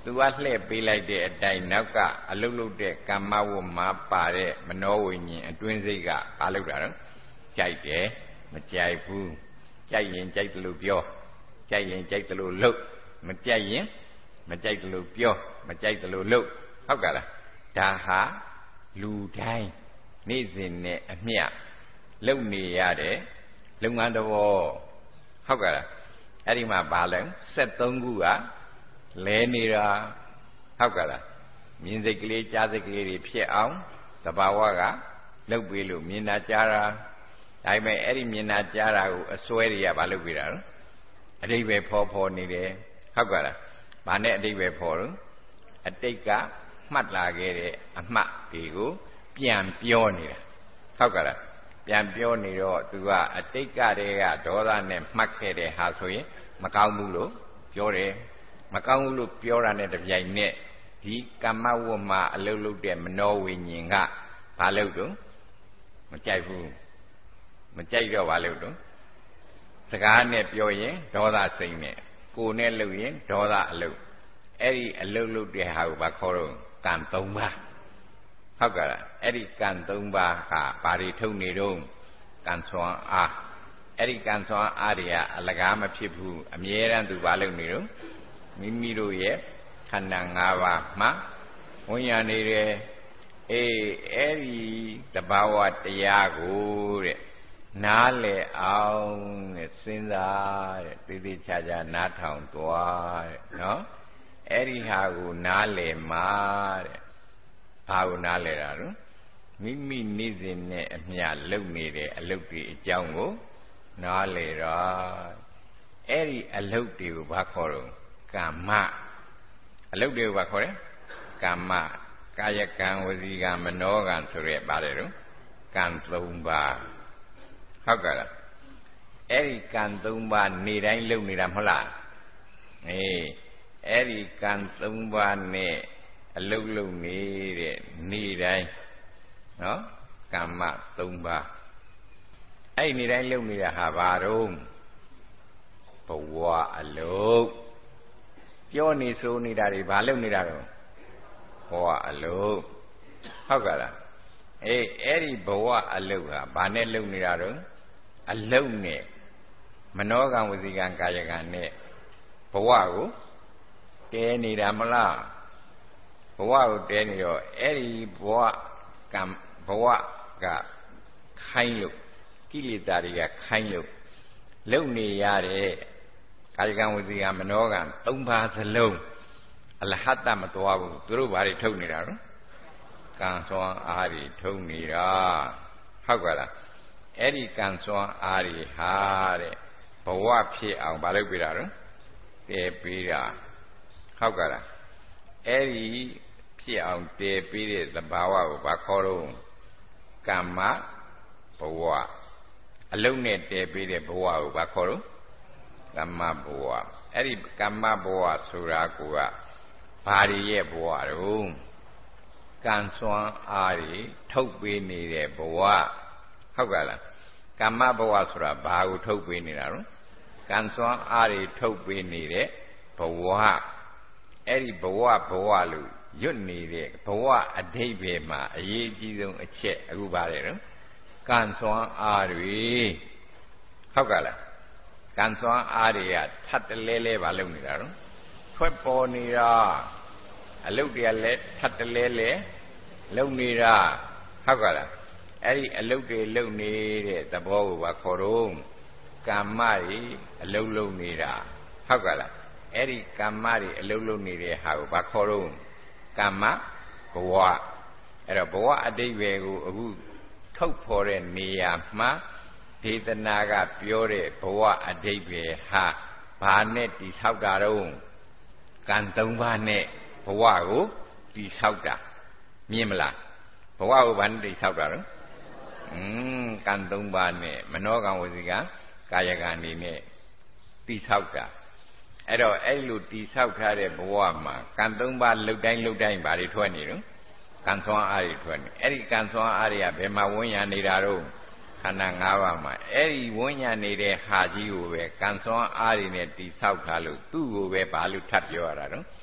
သူကလှည့်ပေးလိုက်တဲ့အတိုင်းနောက်ကအလုတ်လုတ်တဲ့ကမ္မဝတ်မှာပါတဲ့မနောဝိညာဉ်အတွင်းစိတ်ကဘာလုပ်တာတော့ကြိုက်တယ်မကြိုက်ဘူးကြိုက်ရင်ကြိုက်တယ်လို့ပြောကြိုက်ရင်ကြိုက်တယ်လို့လုပ်မကြိုက်ရင်မကြိုက်တယ်လို့ပြောမကြိုက်တယ်လို့လုပ်ဟုတ်ကလားဒါဟာလူတိုင်းနေ့စဉ်နဲ့အမျှလုပ်နေရတဲ့လုပ်ငန်းတော်ဟုတ်ကလားအဲ့ဒီမှာဘာလဲဆက်သုံးခုကလဲနေတာဟုတ်ကလားမြင်စိတ်ကလေးကြားစိတ်ကလေးတွေဖြစ်အောင်သဘာဝကလှုပ်ပြီးလို့မြင်တာကြားတာဒါပေမဲ့အဲ့ဒီမြင်တာကြားတာကိုအစွဲတွေကဘာလုပ်ပြီးတာလဲအတိတ်ပဲဖော်ဖော်နေတယ်ဟုတ်ကလားဘာနဲ့အတိတ်ပဲဖော်လို့အတိတ်ကမှတ်လာခဲ့တဲ့အမှတ်တွေကိုပြန်ပြောနေတာဟုတ်ကလားပြန်ပြောနေတော့သူကအတိတ်ကတည်းကဒေါသနဲ့မှတ်ခဲ့တဲ့ဟာဆိုရင်မကောင်းဘူးလို့ပြောတယ်မကောင်းဘူးလို့ပြောတာနဲ့တပြိုင်နက်ဒီကမ္မဝတ်မှာအလုပ်လုပ်တဲ့မနောဝိညာဉ်ကဘာလုပ်တော့မကြိုက်ဘူးမကြိုက်တော့ဘာလုပ်တော့စကားနဲ့ပြောရင်ဒေါသစိတ်နဲ့ကိုယ်နဲ့လုပ်ရင်ဒေါသအလုပ်အဲ့ဒီအလုပ်လုပ်တဲ့ဟာကိုဘာခေါ်တော့ကံသုံးပါးဟုတ်ကဲ့လားအဲ့ဒီကံသုံးပါးဟာဘာတွေထုတ်နေတော့ကံဆွမ်းအားအဲ့ဒီကံဆွမ်းအားတွေကအလကားမဖြစ်ဘူးအမြဲတမ်းသူဘာလုပ်နေတော့မိမိတို့ရဲ့ခန္ဓာ၅ပါးမှာဝင်ရနေတယ်အေးအဲ့ဒီတဘာဝတရားကိုတဲ့နားလေအောင်တဲ့စဉ်းစားတဲ့သိသိချာချာနားထောင်သွားတဲ့နော်အဲ့ဒီဟာကိုနားလေမှာတဲ့ဘာကိုနားလေတာတော့မိမိနေ့စဉ်နဲ့အမျှလုပ်နေတဲ့အလုပ်တွေအကြောင်းကိုနားလေတာအဲ့ဒီအလုပ်တွေကိုဘာခေါ်တော့ကမ္မအလုပ်တွေကိုဘာခေါ်လဲကမ္မကာယကံဝစီကံမနောကံဆိုရဲပါတယ်တော့ကံသုံးပါးဟုတ်ကဲ့လားအဲ့ဒီကံသုံးပါးနေ့တိုင်းလုပ်နေတာမဟုတ်လားအေးအဲ့ဒီကံသုံးပါးနဲ့အလုပ်လုပ်နေတဲ့နေ့တိုင်းနော်ကမ္မသုံးပါးအဲ့ဒီနေ့တိုင်းလုပ်နေတာဟာဘာတော့ဘဝအလုပ်ပြောနေဆိုနေတာတွေဘာလုပ်နေတာတော့ဘဝအလုပ်ဟုတ်ကဲ့လားအေးအဲ့ဒီဘဝအလုပ်ဟာဘာနဲ့လုပ်နေတာတော့အလုပ်နဲ့မနောကံဝစီကံကာယကံနဲ့ဘဝကိုတဲနေတာမလားဘဝကိုတဲနေတော့အဲ့ဒီဘဝကံဘဝကခိုင်းလို့ကိလေသာတွေကခိုင်းလို့လုံနေရတဲ့ကာယကံဝစီကံမနောကံသုံးပါးစလုံးအလဟတမတော်ဘူးသူတို့ဘာတွေထုတ်နေတာတော့ကံစွမ်းအားတွေထုတ်နေတာဟုတ်ကဲ့လားအဲ့ဒီကံစွမ်းအားတွေဟာတဲ့ဘဝဖြစ်အောင်ဘာလုပ်ပြတာတော့တည်ပေးတာဟုတ်ကဲ့လားအဲ့ဒီဖြစ်အောင်တည်ပေးတဲ့သဘာဝကိုဘာခေါ်တော့ကမ္မဘဝအလုံးနဲ့တည်ပေးတဲ့ဘဝကိုဘာခေါ်တော့ကမ္မဘဝအဲ့ဒီကမ္မဘဝဆိုတာကိုကဘာတွေရဲ့ဘဝတော့ကံစွမ်းအားတွေထုတ်ပေးနေတဲ့ဘဝဟုတ်ကဲ့လားကမ္မဘဝဆိုတာဘာကိုထုတ်ပေးနေတာတော့ကံစွမ်းအားတွေထုတ်ပေးနေတဲ့ဘဝအဲ့ဒီဘဝဘဝလို့ရွတ်နေတဲ့ဘဝအဓိပ္ပာယ်မှာအရေးအကြီးဆုံးအချက်အခုပါတယ်နော်ကံစွမ်းအားတွေဟုတ်ကဲ့လားကံစွမ်းအားတွေကထပ်တလဲလဲပါလုပ်နေတာနော်ထွက်ပေါ်နေတာအလုတ်တွေကလည်းထပ်တလဲလဲလုံနေတာဟုတ်ကဲ့လားအဲ့ဒီအလုတ်တွေလုံနေတဲ့သဘောကိုပါခေါ်တော့ကမ္မတွေအလုတ်လုံနေတာဟုတ်ကဲ့လားအဲ့ဒီကမ္မတွေအလုတ်လုံနေတဲ့ဟာကိုဘာခေါ်တော့ကမ္မဘဝအဲ့တော့ဘဝအတိတ်ပဲကိုအခုထုတ်ဖော်တဲ့နေရာမှာဒေသနာကပြောတဲ့ဘဝအတိတ်ပဲဟာဘာနဲ့တိဆောက်တာတော့ကံသုံးပါးနဲ့ဘဝကိုတိဆောက်တာမြင်မလားဘဝကိုဘာနဲ့တိဆောက်တာတော့อืมကံသုံးပါးနဲ့မနောကံဝစီကံကာယကံနေနဲ့တိဆောက်တာအဲ့တော့အဲ့လိုတိဆောက်ထားတဲ့ဘဝမှာကံသုံးပါးလှုပ်တိုင်းလှုပ်တိုင်းဘာတွေထွက်နေတော့ကံဆွမ်းအားတွေထွက်နေအဲ့ဒီကံဆွမ်းအားတွေကဘယ်မှာဝန်းရံနေတာတော့ခန္ဓာ၅ပါးမှာအဲ့ဒီဝန်းရံနေတဲ့ဟာကြီးကိုပဲကံဆွမ်းအားတွေနဲ့တိဆောက်ထားလို့သူ့ကိုပဲဘာလို့ထပ်ပြောရတာတော့က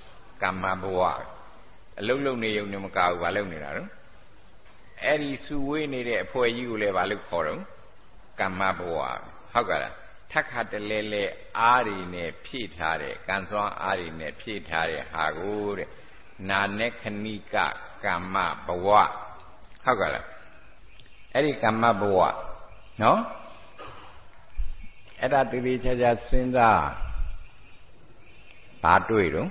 ကမ္မဘဝအလုံးလုံးနေုံနဲ့မကောက်ဘာလုပ်နေတာတော့အဲ့ဒီစုဝေးနေတဲ့အဖွဲကြီးကိုလည်းဘာလို့ခေါ်တော့ကမ္မဘဝဟုတ်ကဲ့လားထက်ခါတလဲလဲအားရီနဲ့ဖြည့်ထားတဲ့ကံစွမ်းအားရီနဲ့ဖြည့်ထားတဲ့ဟာကိုတဲ့နာနဲ့ခဏိကကမ္မဘဝဟုတ်ကဲ့လားအဲ့ဒီကမ္မဘဝနော်အဲ့ဒါတည်တည်ချာချာစဉ်းစားဘာတွေ့တော့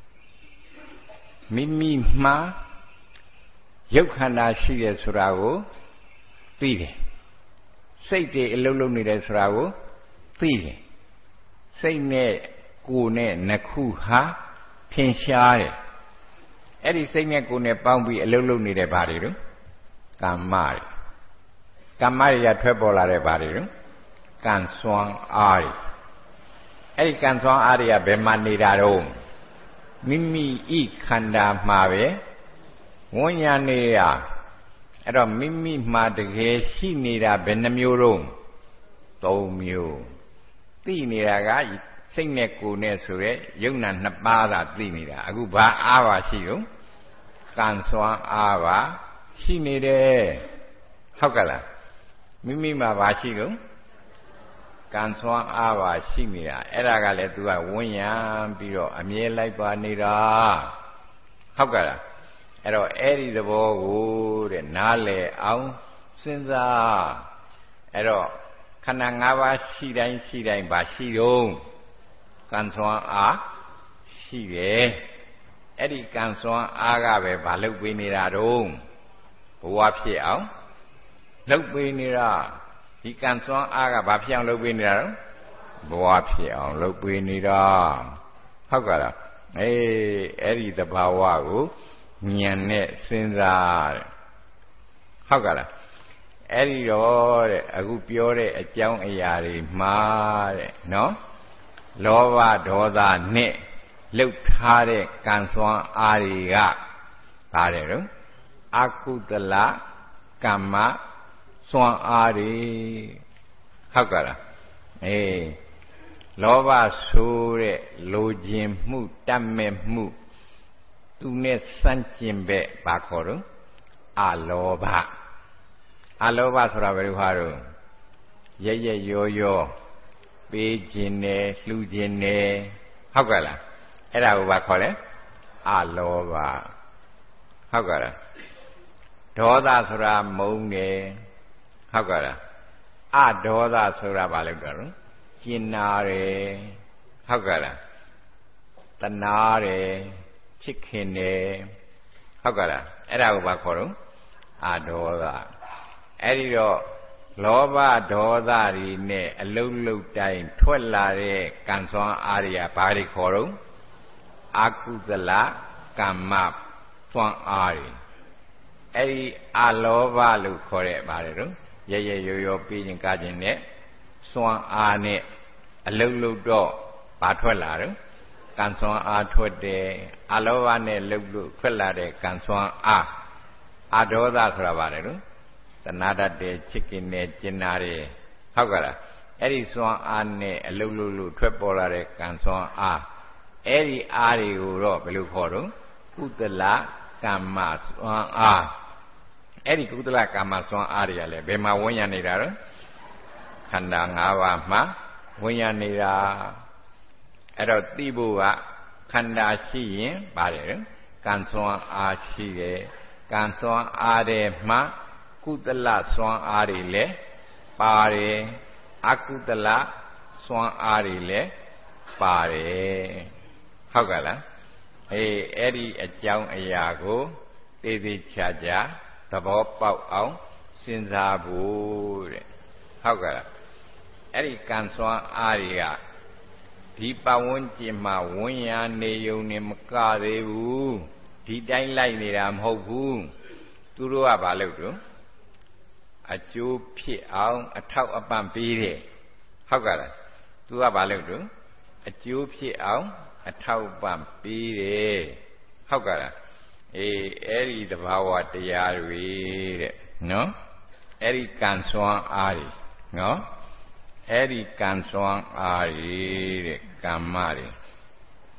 မိမိမှာရုပ်ခန္ဓာရှိတယ်ဆိုတာကိုသိတယ်စိတ်တွေအလုံးလုံးနေတယ်ဆိုတာကိုသိတယ်စိတ်နဲ့ကိုယ်နဲ့နှစ်ခုဟာထင်ရှားတယ်အဲ့ဒီစိတ်နဲ့ကိုယ်နဲ့ပေါင်းပြီးအလုံးလုံးနေတဲ့ဘာတွေတော့ကမ္မတွေကမ္မတွေကထွက်ပေါ်လာတဲ့ဘာတွေတော့ကံစွမ်းအားတွေအဲ့ဒီကံစွမ်းအားတွေကဘယ်မှာနေတာတော့မိမိဤခန္ဓာမှာပဲဝဉ္ညာနေရအဲ့တော့မိမိမှာတကယ်ရှိနေတာဘယ်နှမျိုးတော့သုံးမျိုးသိနေတာကစိတ်နဲ့ကိုယ်နဲ့ဆိုရဲယုံနာနှစ်ပါးသာသိနေတာအခုဘာအားပါရှိတော့ကံစွမ်းအားပါရှိနေတယ်ဟုတ်ကဲ့လားမိမိမှာဘာရှိတော့ကံစွမ်းအားပါရှိနေတာအဲ့ဒါကလည်း तू ကဝဉ္ညာပြီးတော့အမြဲလိုက်ပါနေတာဟုတ်ကဲ့လားအဲ့တော့အဲ့ဒီသဘောကိုတဲ့နားလည်အောင်စဉ်းစားအဲ့တော့ခန္ဓာ၅ပါးရှိတိုင်းရှိတိုင်းပါရှိတော့ကံစွမ်းအားရှိတယ်အဲ့ဒီကံစွမ်းအားကပဲဘာလုပ်ပေးနေတာတော့ဘဝဖြစ်အောင်လုပ်ပေးနေတာဒီကံစွမ်းအားကဘာဖြစ်အောင်လုပ်ပေးနေတာတော့ဘဝဖြစ်အောင်လုပ်ပေးနေတာဟုတ်ကဲ့လားအေးအဲ့ဒီသဘာဝကိုဉာဏ်နဲ့စဉ်းစားတဲ့ဟုတ်ကဲ့လားအဲ့ဒီတော့တဲ့အခုပြောတဲ့အကြောင်းအရာတွေမှာတဲ့နော်လောဘဒေါသနဲ့လှုပ်ထားတဲ့ကံစွမ်းအားတွေကပါတယ်တော့အကုသလကမ္မစွမ်းအားတွေဟုတ်ကဲ့လားအေးလောဘဆိုတဲ့လိုခြင်းမှုတတ်မဲ့မှုသူနဲ့စန့်ကျင်ဘက်ဘာခေါ်တော့အလောဘအလောဘဆိုတာဘယ်လိုဟာတော့ရရရောရောပေးခြင်းနဲ့လှူခြင်းနဲ့ဟုတ်ကဲ့လားအဲ့ဒါကိုဘာခေါ်လဲအလောဘဟုတ်ကဲ့လားဒေါသဆိုတာမုန်းတယ်ဟုတ်ကဲ့လားအဒေါသဆိုတာဘာလို့တော့ကျင်နာတယ်ဟုတ်ကဲ့လားတဏှာတယ်ချစ်ခင်တယ်ဟုတ်ကဲ့လားအဲ့ဒါကိုဘာခေါ်တော့အဒေါသအဲ့ဒီတော့လောဘဒေါသတွေနဲ့အလုံးလုံးတိုင်းထွက်လာတဲ့ကံစွမ်းအားတွေကဘာတွေခေါ်တော့အကုသလကမ္မစွမ်းအားတွေအဲ့ဒီအလောဘလို့ခေါ်တဲ့ဘာတွေတော့ရရရောရောပြီးရင်ကားခြင်းနဲ့စွမ်းအားနဲ့အလုံးလုံးတော့ဘာထွက်လာတော့ကံစွမ်းအားထွက်တယ်အလောဘနဲ့လှုပ်လို့ထွက်လာတဲ့ကံစွမ်းအားအဒေါသဆိုတာဘာလဲတော့တဏှာတတ်တဲ့ချစ်ခင်နဲ့ကျင်နာတယ်ဟုတ်ကဲ့လားအဲ့ဒီစွမ်းအားနဲ့အလုံးလုံးလို့ထွက်ပေါ်လာတဲ့ကံစွမ်းအားအဲ့ဒီအားတွေကိုတော့ဘယ်လိုခေါ်တော့ကုသလကမ္မစွမ်းအားအဲ့ဒီကုသလကမ္မစွမ်းအားတွေကလည်းဘယ်မှာဝဉ္ညာနေတာတော့ခန္ဓာ၅ပါးမှာဝဉ္ညာနေတာအဲ့တော့သိဖို့ကခန္ဓာရှိရင်ပါတယ်ကံစွမ်းအားရှိတယ်ကံစွမ်းအားတဲ့မှာကုသလစွမ်းအားတွေလည်းပါတယ်အကုသလစွမ်းအားတွေလည်းပါတယ်ဟုတ်ကဲ့လားအေးအဲ့ဒီအကြောင်းအရာကိုသေသေးချာချာသဘောပေါက်အောင်စဉ်းစားဖို့တဲ့ဟုတ်ကဲ့လားအဲ့ဒီကံစွမ်းအားတွေကဒီပတ်ဝန်းကျင်မှာဝန်းရနေုံနဲ့မကသေးဘူးဒီတိုင်းလိုက်နေတာမဟုတ်ဘူးသူတို့ကဘာလုပ်တော့အကျိုးဖြစ်အောင်အထောက်အပံ့ပေးတယ်ဟုတ်ကဲ့လားသူကဘာလုပ်တော့အကျိုးဖြစ်အောင်အထောက်ပံ့ပေးတယ်ဟုတ်ကဲ့လားအေးအဲ့ဒီသဘာဝတရားတွေတဲ့နော်အဲ့ဒီကံစွမ်းအားတွေနော်အဲ့ဒီကံစွမ်းအားတွေတဲ့ကမ္မတွေ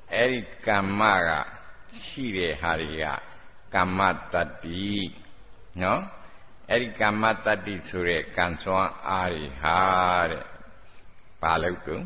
eri kamma ga shi de ha ri ga kamma tatti no eri kamma tatti so de kan swan a ri ha de pa lauk tu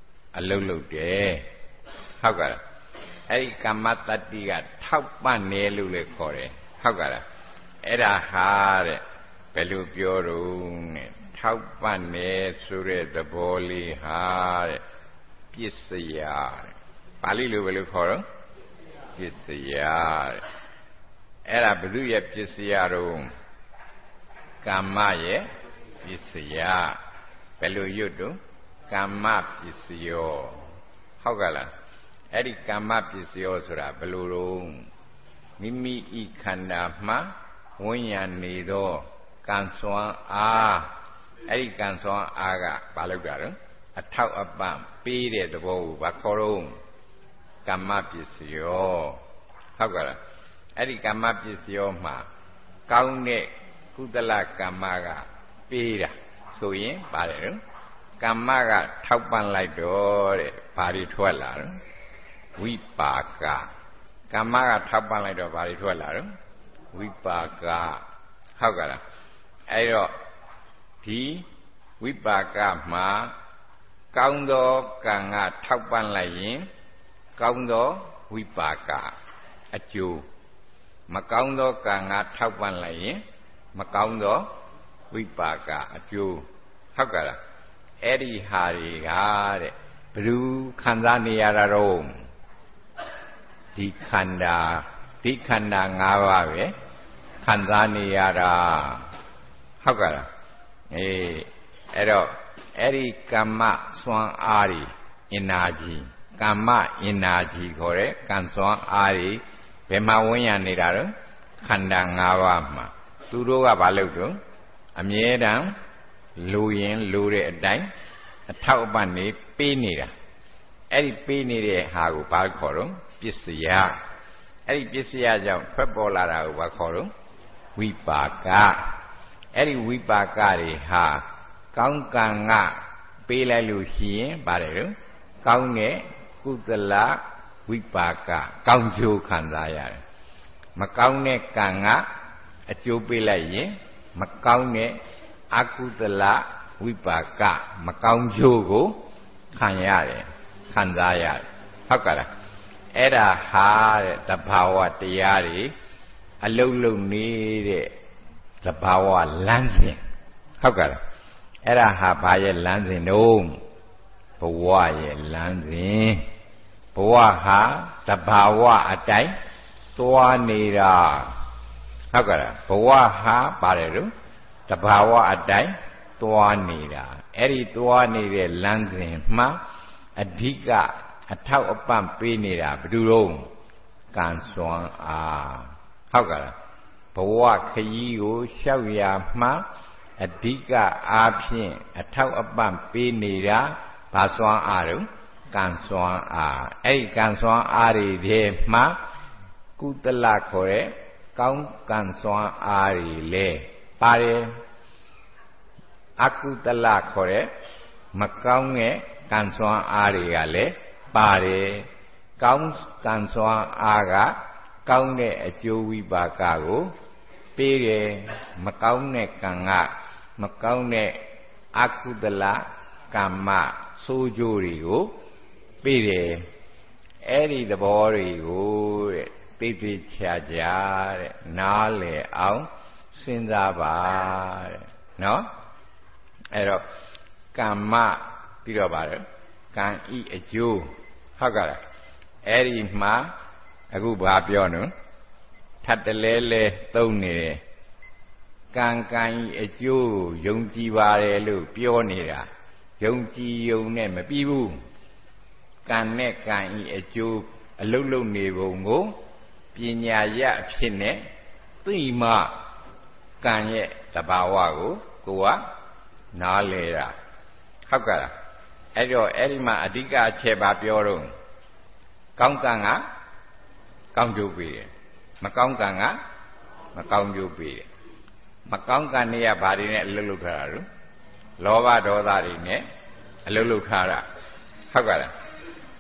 a lauk lauk deဟုတ်ကဲ့အဲ့ဒီကမ္မတတ္တိကထောက်ပံ့နေလို့လည်းခေါ်တယ်ဟုတ်ကဲ့အဲ့ဒါဟာတဲ့ဘယ်လိုပြောတော့နဲ့ထောက်ပံ့နေဆိုတဲ့သဘောလေးဟာတဲ့ပစ္စယတဲ့ပါဠိလိုဘယ်လိုခေါ်တော့ပစ္စယတဲ့အဲ့ဒါဘုသူရဲ့ပစ္စယတော့ကမ္မရဲ့ပစ္စယဘယ်လိုရွတ်တော့ကမ္မပစ္စယောဟုတ်ကဲ့လားအဲ့ဒီကမ္မပစ္စယောဆိုတာဘယ်လိုတော့မိမိဤခန္ဓာမှာဝိညာဉ်နေသောကံစွမ်းအားအဲ့ဒီကံစွမ်းအားကဘာလို့တာတော့အထောက်အပံ့ပေးတဲ့သဘောကိုဘာခေါ်တော့ကမ္မပစ္စယောဟုတ်ကဲ့လားအဲ့ဒီကမ္မပစ္စယောမှာကောင်းတဲ့ကုသလကမ္မကပေးတာဆိုရင်ပါတယ်နော်ကမ္မကထောက်ပံ့လိုက်တော့တဲ့ဘာတွေထွက်လာတော့ဝိပါကကမ္မကထောက်ပံ့လိုက်တော့ဘာတွေထွက်လာတော့ဝိပါကဟုတ်ကဲ့လားအဲ့တော့ဒီဝိပါကမှာကောင်းသောကံကထောက်ပံ့လိုက်ရင်ကောင်းသောဝိပါကအကျိုးမကောင်းသောကံကထောက်ပံ့လိုက်ရင်မကောင်းသောဝိပါကအကျိုးဟုတ်ကဲ့လားအဲ့ဒီဟာတွေကတဲ့ဘယ်သူခံစားနေရတာတော့ဒီခန္ဓာဒီခန္ဓာ၅ပါးပဲခံစားနေရတာဟုတ်ကဲ့လားအေးအဲ့တော့အဲ့ဒီကမ္မစွမ်းအားတွေအင်နာကြီးကမ္မအင်နာကြီးခေါ်တဲ့ကံစွမ်းအားတွေဘယ်မှာဝန်းရနေတာတော့ခန္ဓာ၅ပါးမှာသူတို့ကဘာလုပ်တော့အမြဲတမ်းလူရင်လူတဲ့အတိုင်းအထောက်အပံ့နေပေးနေတာအဲ့ဒီပေးနေတဲ့ဟာကိုဘာခေါ်တော့ပစ္စယအဲ့ဒီပစ္စယကြောင့်ထွက်ပေါ်လာတာကိုဘာခေါ်တော့ဝိပါကအဲ့ဒီဝိပါကတွေဟာကောင်းကံကပေးလိုက်လို့ရှိရင်ပါတယ်လို့ကောင်းတဲ့ကုသလဝိပါကကောင်းကျိုးခံစားရတယ်မကောင်းတဲ့ကံကအကျိုးပေးလိုက်ရင်မကောင်းတဲ့အကုသလဝိပါကမကောင်းကျိုးကိုခံရတယ်ခံစားရတယ်ဟုတ်ကဲ့လားအဲ့ဒါဟာတဲ့သဘာဝတရားတွေအလုံးလုံးနေတဲ့သဘာဝလမ်းစဉ်ဟုတ်ကဲ့လားအဲ့ဒါဟာဘာရဲ့လမ်းစဉ်တော့ဘဝရဲ့လမ်းစဉ်ဘဝဟာသဘာဝအတိုင်းသွားနေတာဟုတ်ကဲ့လားဘဝဟာပါတယ်လို့သဘာဝအတိုင်းသွားနေတာအဲ့ဒီသွားနေတဲ့လမ်းစဉ်မှာအဓိကအထောက်အပံ့ပေးနေတာဘယ်သူတော့ကံစွမ်းအားဟုတ်ကဲ့လားဘဝခရီးကိုလျှောက်ရမှာအဓိကအားဖြင့်အထောက်အပံ့ပေးနေတာဘာစွမ်းအားတော့ကံစွမ်းအားအဲ့ဒီကံစွမ်းအားတွေထဲမှာကုသလခေါ်တဲ့ကောင်းကံစွမ်းအားတွေလဲပါတယ်အကုသလခေါ်တဲ့မကောင်းတဲ့ကံစွမ်းအားတွေကလည်းပါတယ်ကောင်းကံစွမ်းအားကကောင်းတဲ့အကျိုးဝိပါကကိုပေးတယ်မကောင်းတဲ့ကံကမကောင်းတဲ့အကုသလကမ္မဆိုးကျိုးတွေကိုပေးတယ်အဲ့ဒီသဘောတွေကိုတဲ့သိသိချာချာတဲ့နားလည်အောင်စဉ်းစားပါတဲ့နော်အဲ့တော့ကမ္မပြီးတော့ပါတယ်ကံဤအကျိုးဟုတ်ကဲ့လားအဲ့ဒီမှာအခုဘာပြောနော်ထပ်တလဲလဲသုံးနေတယ်ကံကံဤအကျိုးယုံကြည်ပါတယ်လို့ပြောနေတာယုံကြည်ယုံနဲ့မပြီးဘူးကံနဲ့ကံဤအကျိုးအလုတ်လုတ်နေပုံကိုပညာရအဖြစ်နဲ့သိမှကံရဲ့တဘာဝကိုကိုကနားလဲတာဟုတ်ကဲ့လားအဲ့တော့အဲ့ဒီမှာအဓိကအချက်ပါပြောတော့ကောင်းကံကကောင်းကျိုးပေးတယ်မကောင်းကံကမကောင်းကျိုးပေးတယ်မကောင်းကံတွေကဘာတွေနဲ့အလုတ်လုတ်ထားတာလို့ လောဘဒေါသတွေနဲ့အလုတ်လုတ်ထားတာဟုတ်ကဲ့လား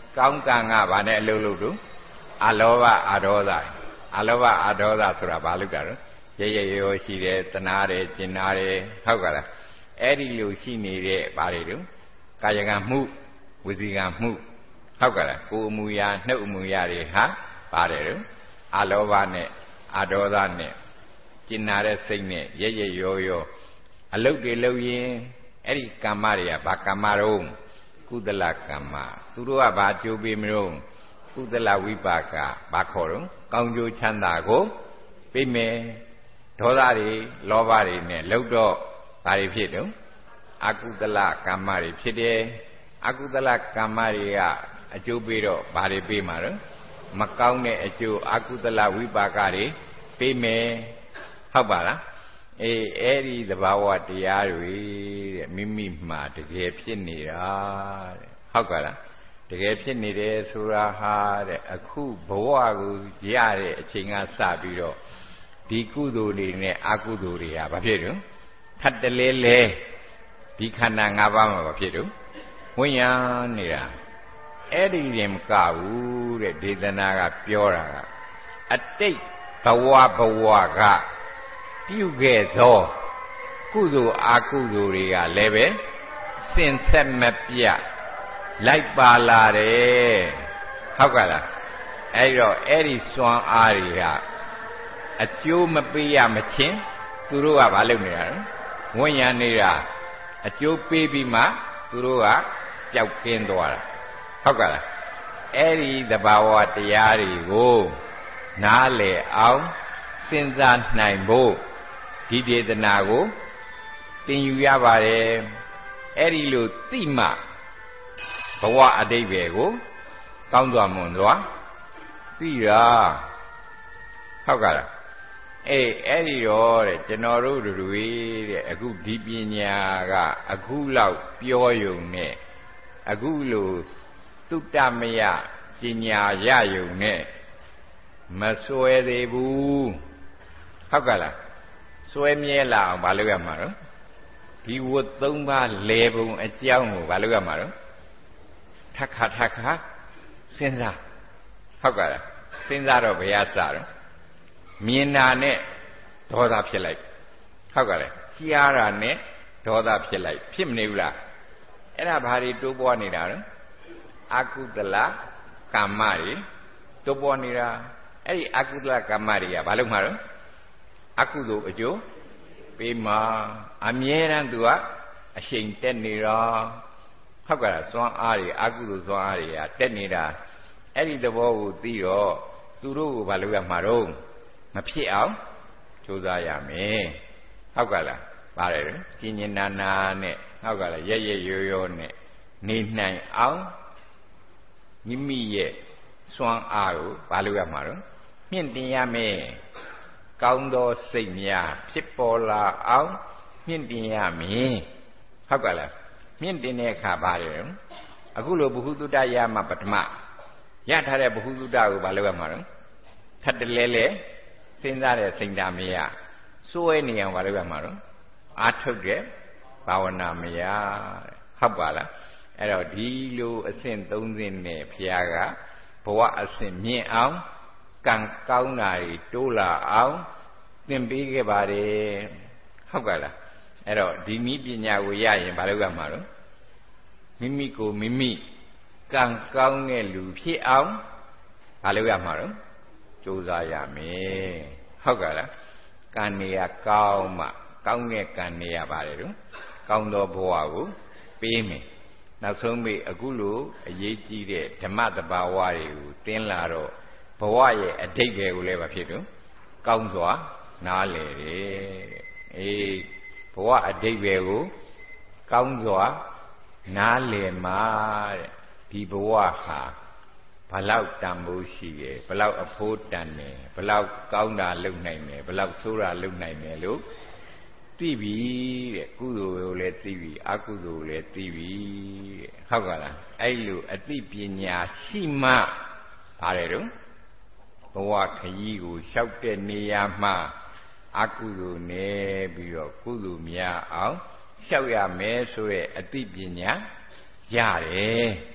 ကောင်းကံကဘာနဲ့အလုပ်လုပ်တော့အလောဘအဒေါသအလောဘအဒေါသဆိုတာဘာလုပ်တာတော့ရရရောရှိတယ်တနာတယ်ကျင်နာတယ်ဟုတ်ကလားအဲ့ဒီလိုရှိနေတဲ့ဘာတွေတော့ကာယကံမှုဝစီကံမှုဟုတ်ကလားကိုယ်အမူအရာနှုတ်အမူအရာတွေဟာပါတယ်တော့အလောဘနဲ့အဒေါသနဲ့ကျင်နာတဲ့စိတ်နဲ့ရရရောရောအလုတ်တွေလုပ်ရင်အဲ့ဒီကမ္မတွေကဘာကမ္မတော့ကုသလကမ္မသူတို့ကဘာကြိုးပေးမလို့ကုသလဝိပါကဘာခေါ်တော့ကောင်းကျိုးချမ်းသာကိုပေးမယ်ဒေါသတွေလောဘတွေနဲ့လှုပ်တော့ဘာတွေဖြစ်တော့အကုသလကမ္မတွေဖြစ်တယ်အကုသလကမ္မတွေကအကျိုးပေးတော့ဘာတွေပေးမှာတော့မကောင်းတဲ့အကျိုးအကုသလဝိပါကတွေပေးမယ်ဟုတ်ပါလားအေးအဲ့ဒီသဘာဝတရားတွေတဲ့မိမိမှာတကယ်ဖြစ်နေတာတဲ့ဟုတ်ကလားတကယ်ဖြစ်နေတယ်ဆိုတာဟာတဲ့အခုဘဝကိုရတဲ့အချိန်ကစပြီးတော့ဒီကုသိုလ်တွေနဲ့အကုသိုလ်တွေကဘာဖြစ်တော့ထပ်တလဲလဲဒီခန္ဓာ၅ပါးမှာဘာဖြစ်တော့ဝိညာဉ်နေတာအဲ့ဒီရင်မကဘူးတဲ့ဒေသနာကပြောတာကအတိတ်ဘဝဘဝကပြုခဲ့သောကုသိုလ်အကုသိုလ်တွေကလည်းပဲစင်ဆက်မပြတ်လိုက်ပါလာတယ်ဟုတ်ကလားအဲ့တော့အဲ့ဒီစွမ်းအားတွေကအကျိုးမပေးရမချင်းသူတို့ကဘာလုပ်နေတာလဲဝိညာဉ်နေတာအကျိုးပေးပြီးမှသူတို့ကပျောက်ကင်းသွားတာဟုတ်ကလားအဲ့ဒီသဘာဝတရားတွေကိုနားလည်အောင်စဉ်းစားနိုင်ဖို့ဒီဒေသနာကိုသင်ယူရပါတယ်အဲ့ဒီလိုသိမှဘဝအတိတ်ပဲကိုကောင်းစွာမွန်စွာသိတာဟုတ်ကလားအေးအဲ့ဒီတော့တဲ့ကျွန်တော်တို့တွေတဲ့အခုဒီပညာကအခုလောက်ပြောယုံနဲ့အခုလိုတုတ္တမယပညာရယုံနဲ့မစွဲသေးဘူးဟုတ်ကလားစွဲမြဲလာအောင်ဘာလုပ်ရမှာတော့ဒီဝတ်သုံးပါးလဲပုံအကြောင်းကိုဘာလုပ်ရမှာတော့ထက်ခါထက်ခါစဉ်းစားဟုတ်ကလားစဉ်းစားတော့ဘယ်ရစတော့မြင်တာနဲ့ဒေါသဖြစ်လိုက်ဟုတ်ကလားကြားတာနဲ့ဒေါသဖြစ်လိုက်ဖြစ်မနေဘူးလားအဲ့ဒါဘာတွေတိုးပွားနေတာတော့အကုသလကမ္မတွေတိုးပွားနေတာအဲ့ဒီအကုသလကမ္မတွေကဘာလုပ်မှာတော့အကုသိုလ်အကျိုးပေးမှာအမြဲတမ်းသူကအရှိန်တက်နေတော့ဟုတ်ကဲ့စွမ်းအားတွေအကုသိုလ်စွမ်းအားတွေကတက်နေတာအဲ့ဒီသဘောကိုသိတော့သူတို့ကိုဘာလုပ်ရမှာတော့မဖြစ်အောင်ကြိုးစားရမယ်ဟုတ်ကဲ့လားပါတယ်ကျင်ကျင်နာနာနဲ့ဟုတ်ကဲ့လားရရရိုးရိုးနဲ့နေနိုင်အောင်မိမိရဲ့စွမ်းအားကိုဘာလုပ်ရမှာတော့မြင့်တင်ရမယ်ကောင်းသောစိတ်များဖြစ်ပေါ်လာအောင်မြင့်တင်ရမည်ဟုတ်ကဲ့လားမြင့်တင်တဲ့အခါပါတယ်အခုလိုဘုဟုတုတ္တရမှာပထမရထားတဲ့ဘုဟုတုတ္တကိုဘာလုပ်ရမှာတော့ထပ်တလဲလဲစဉ်းစားတဲ့စိတ်ဓာတ်မရစွဲနေအောင်ဘာလုပ်ရမှာတော့အာထုတ်တဲ့ဘာဝနာမရဟုတ်ပါလားအဲ့တော့ဒီလိုအဆင့်သုံးဆင့်နဲ့ဘုရားကဘဝအဆင့်မြင့်အောင်ကံကောင်းတာတွေတိုးလာအောင်သင်ပေးခဲ့ပါတယ်ဟုတ်ကဲ့လားအဲ့တော့ဒီနည်းပညာကိုရရင်ဘာလုပ်ရမှာတော့မိမိကိုမိမိကံကောင်းတဲ့လူဖြစ်အောင်ဘာလုပ်ရမှာတော့ကြိုးစားရမယ်ဟုတ်ကဲ့လားကံနေရကောင်းမှကောင်းတဲ့ကံနေရပါတယ်တော့ကောင်းသောဘဝကိုပေးမယ်နောက်ဆုံးပြီအခုလိုအရေးကြီးတဲ့ဓမ္မတဘာဝတွေကိုတင်းလာတော့ဘဝရဲ့အဓိပ္ပာယ်ကိုလည်းမဖြစ်တော့ကောင်းစွာနားလည်တယ်အေးဘဝအဓိပ္ပာယ်ကိုကောင်းစွာနားလည်မှာတဲ့ဒီဘဝဟာဘလောက်တန်ဖိုးရှိတယ်ဘလောက်အဖို့တန်တယ်ဘလောက်ကောင်းတာလုပ်နိုင်တယ်ဘလောက်ဆိုးတာလုပ်နိုင်တယ်လို့သိပြီတဲ့ကုသိုလ်ကိုလည်းသိပြီအကုသိုလ်ကိုလည်းသိပြီတဲ့ဟုတ်ကလားအဲ့လိုအသိပညာရှိမှပါတယ်တော့ဘဝခရီးကိုလျှောက်တဲ့နေရာမှာအကုသိုလ်နဲ့ပြီးတော့ကုသိုလ်များအောင်လျှောက်ရမယ်ဆိုတဲ့အသိပညာရတယ်ဟ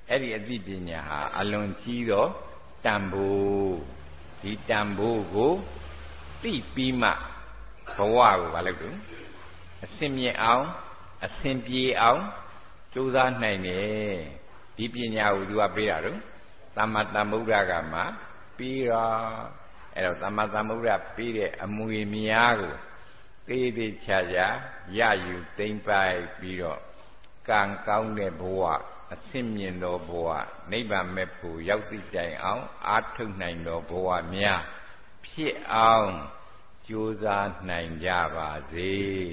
အဲ့ဒီအသိပညာဟာအလွန်ကြီးသောတန်ဖိုးဒီတန်ဖိုးကိုသိပြီးမှဘဝကိုဘာလုပ်လို့အစင်မြင့်အောင်အစင်ပြေအောင်ကြိုးစားနိုင်တယ်ဒီပညာကိုသူကပေးတာတော့သမ္မာသမ္ဗုဒ္ဓကမှပြီးတော့အဲ့တော့သမ္မာသမ္ဗုဒ္ဓပြီးတဲ့အမွေများကိုသေးသေးချာချာရယူသိမ့်ပိုက်ပြီးတော့ကံကောင်းတဲ့ဘဝအစင်မြင့်သောဘဝနိဗ္ဗာန်မဲ့ဖို့ရောက်သည့်တိုင်အောင်အာထုတ်နိုင်သောဘဝများဖြစ်အောင်ကြိုးစားနိုင်ကြပါစေ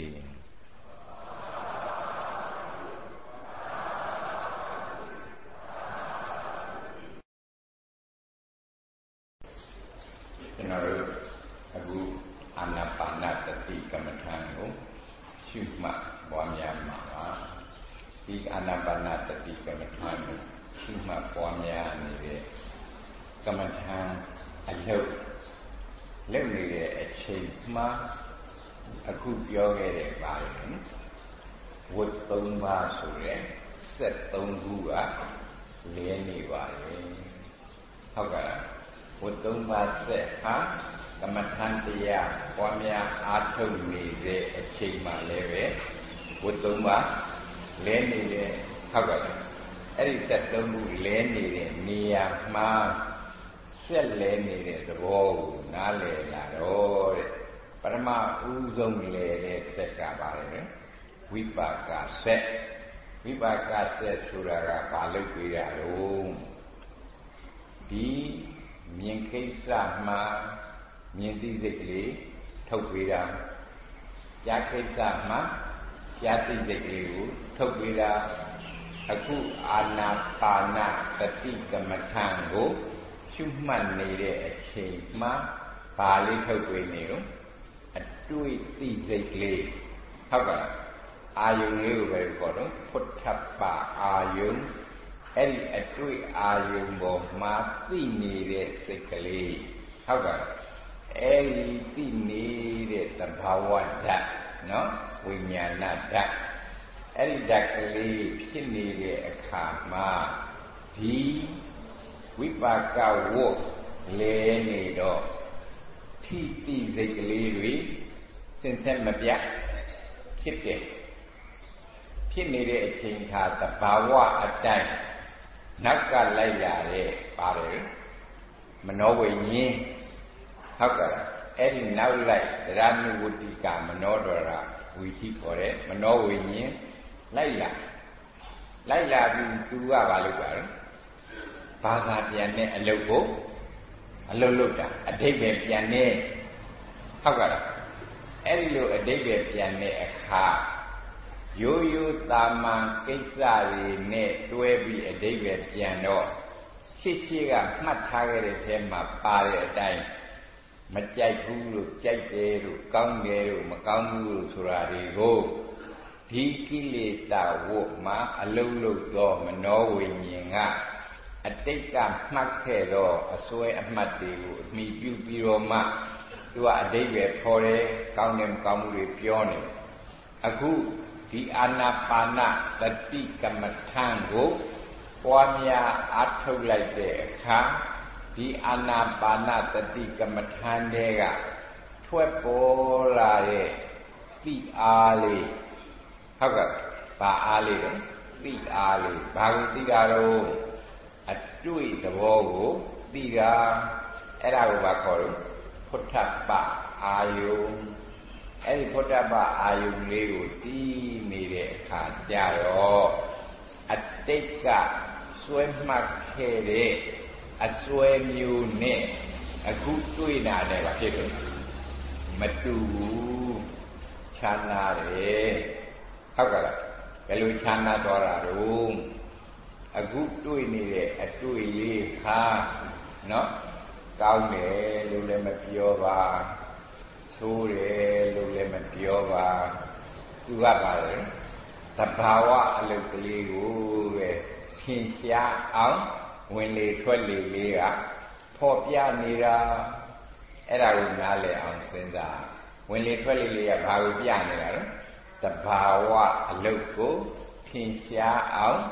ကျွန်တော်တို့အခုအာနာပါနသတိကမ္မထာကိုရှုမှတ်ပွားများမှာပါဒီအာနာပါနသတိကမ္မထာကိုရှုမှတ်ပွားများနေတဲ့ကမ္မထာအလုပ်လုပ်နေတဲ့အချိန်မှာအခုပြောခဲ့တဲ့ပါတယ်ဝတ်သုံးပါးဆိုတဲ့စက်သုံးခုကလဲနေပါတယ်ဟုတ်ကဲ့ဝတ်သုံးပါးဆက်ဟာကမ္မထာတရားပွားများအားထုတ်နေတဲ့အချိန်မှလည်းပဲဝတ်သုံးပါးလဲနေတဲ့ဟုတ်ကဲ့အဲ့ဒီစက်သုံးခုလဲနေတဲ့နေရာမှာဆက်လဲနေတဲ့သဘောကိုနားလည်လာတော့တဲ့ပရမဦးဆုံးလဲတဲ့ဆက်ကပါတယ်ဝိပါကဆက်ဝိပါကဆက်ဆိုတာကဘာလို့ပြောရတော့ဒီမြင်ကိစ္စမှာမြင်သိစိတ်ကလေးထုတ်ပေးတာကြားကိစ္စမှာကြားသိစိတ်ကလေးကိုထုတ်ပေးတာအခုအာနာပါနသတိကမ္မထာကိုရှုမှတ်နေတဲ့အချိန်မှာဘာလေးထုတ်ပေးနေတော့အတွေ့သိစိတ်ကလေးဟုတ်ကဲ့အာယုံလေးကိုပဲခေါ်တော့พุทธပအာယုံအဲ့ဒီအတွေ့အာယုံပေါ်မှာသိနေတဲ့စိတ်ကလေးဟုတ်ကဲ့အဲ့ဒီသိနေတဲ့သဘာဝဓာတ်နော်ဝိညာဏဓာတ်အဲ့ဒီဓာတ်ကလေးဖြစ်နေတဲ့အခါမှာဒီဝိပါကဝတ်လဲနေတော့ထိတိစိတ်ကလေးတွေစင်ဆက်မပြတ်ဖြစ်တယ်ဖြစ်နေတဲ့အချိန်ခါသဘာဝအတိုင်းနောက်ကလိုက်လာတဲ့ပါတယ်မနောဝိညာဉ်ဟုတ်ကဲ့အဲ့ဒီနောက်လိုက်သရဏုဝတ္တိကမနောဒရဝီရှိခေါ်တဲ့မနောဝိညာဉ်လိုက်လာလိုက်လာပြီးသူကဘာလုပ်တာလဲဘာသာပြန်တဲ့အလုပ်ကိုအလုပ်လုပ်တာအဓိပ္ပာယ်ပြန်နေဟုတ်ကဲ့အဲ့ဒီလိုအဓိပ္ပာယ်ပြန်တဲ့အခါရိုးရိုးတာမန်ကိစ္စတွေနဲ့တွဲပြီးအဓိပ္ပာယ်ပြန်တော့ရှစ်ရှစ်ကမှတ်ထားခဲ့တဲ့ထဲမှာပါတဲ့အတိုင်းမကြိုက်ဘူးလို့ကြိုက်တယ်လို့ကောင်းတယ်လို့မကောင်းဘူးလို့ဆိုတာတွေကိုဒီကိလေသာဝတ်မှာအလုံးလုံးသောမနောဝိညာဉ်ကအတိတ်ကမှတ်ခဲ့သောအစွဲအမှတ်တွေကိုအမိပြုပြီးတော့မှသူကအဓိပ္ပာယ်ဖော်တယ်ကောင်းတယ်မကောင်းဘူးတွေပြောနေအခုဒီအာနာပါနသတိကမ္မထာကိုပွားများအားထုတ်လိုက်တဲ့အခါဒီအာနာပါနသတိကမ္မထာတွေကထွက်ပေါ်လာတဲ့သိအားလေးဟုတ်ကဲ့ဘာအားလေးလဲသိအားလေးဘာကိုသိတာတော့အတွေ့သဘောကိုသိတာအဲ့ဒါကိုဘာခေါ်လို့พุทธပအာယုံအဲ့ဒီพุทธပအာယုံလေးကိုသိနေတဲ့အခါကျတော့အတိတ်ကစွဲမှတ်ခဲ့တဲ့အစွဲမျိုးနဲ့အခုတွေ့တာနဲ့ဘာဖြစ်လို့မတူဘူးခြားနာတယ်ဟုတ်ကဲ့လားဘယ်လိုခြားနာသွားတာတော့အခုတွေ့နေတဲ့အတွေ့လေးဟာနော်ကောင်းတယ်လို့လည်းမပြောပါဆိုးတယ်လို့လည်းမပြောပါသူကပါလေသဘာဝအလုပ်ကလေးကိုပဲထင်ရှားအောင်ဝင်လေထွက်လေလေးကဖော်ပြနေတာအဲ့ဒါကိုနားလည်အောင်စဉ်းစားဝင်လေထွက်လေလေးကဘာကိုပြနေတာလဲသဘာဝအလုပ်ကိုထင်ရှားအောင်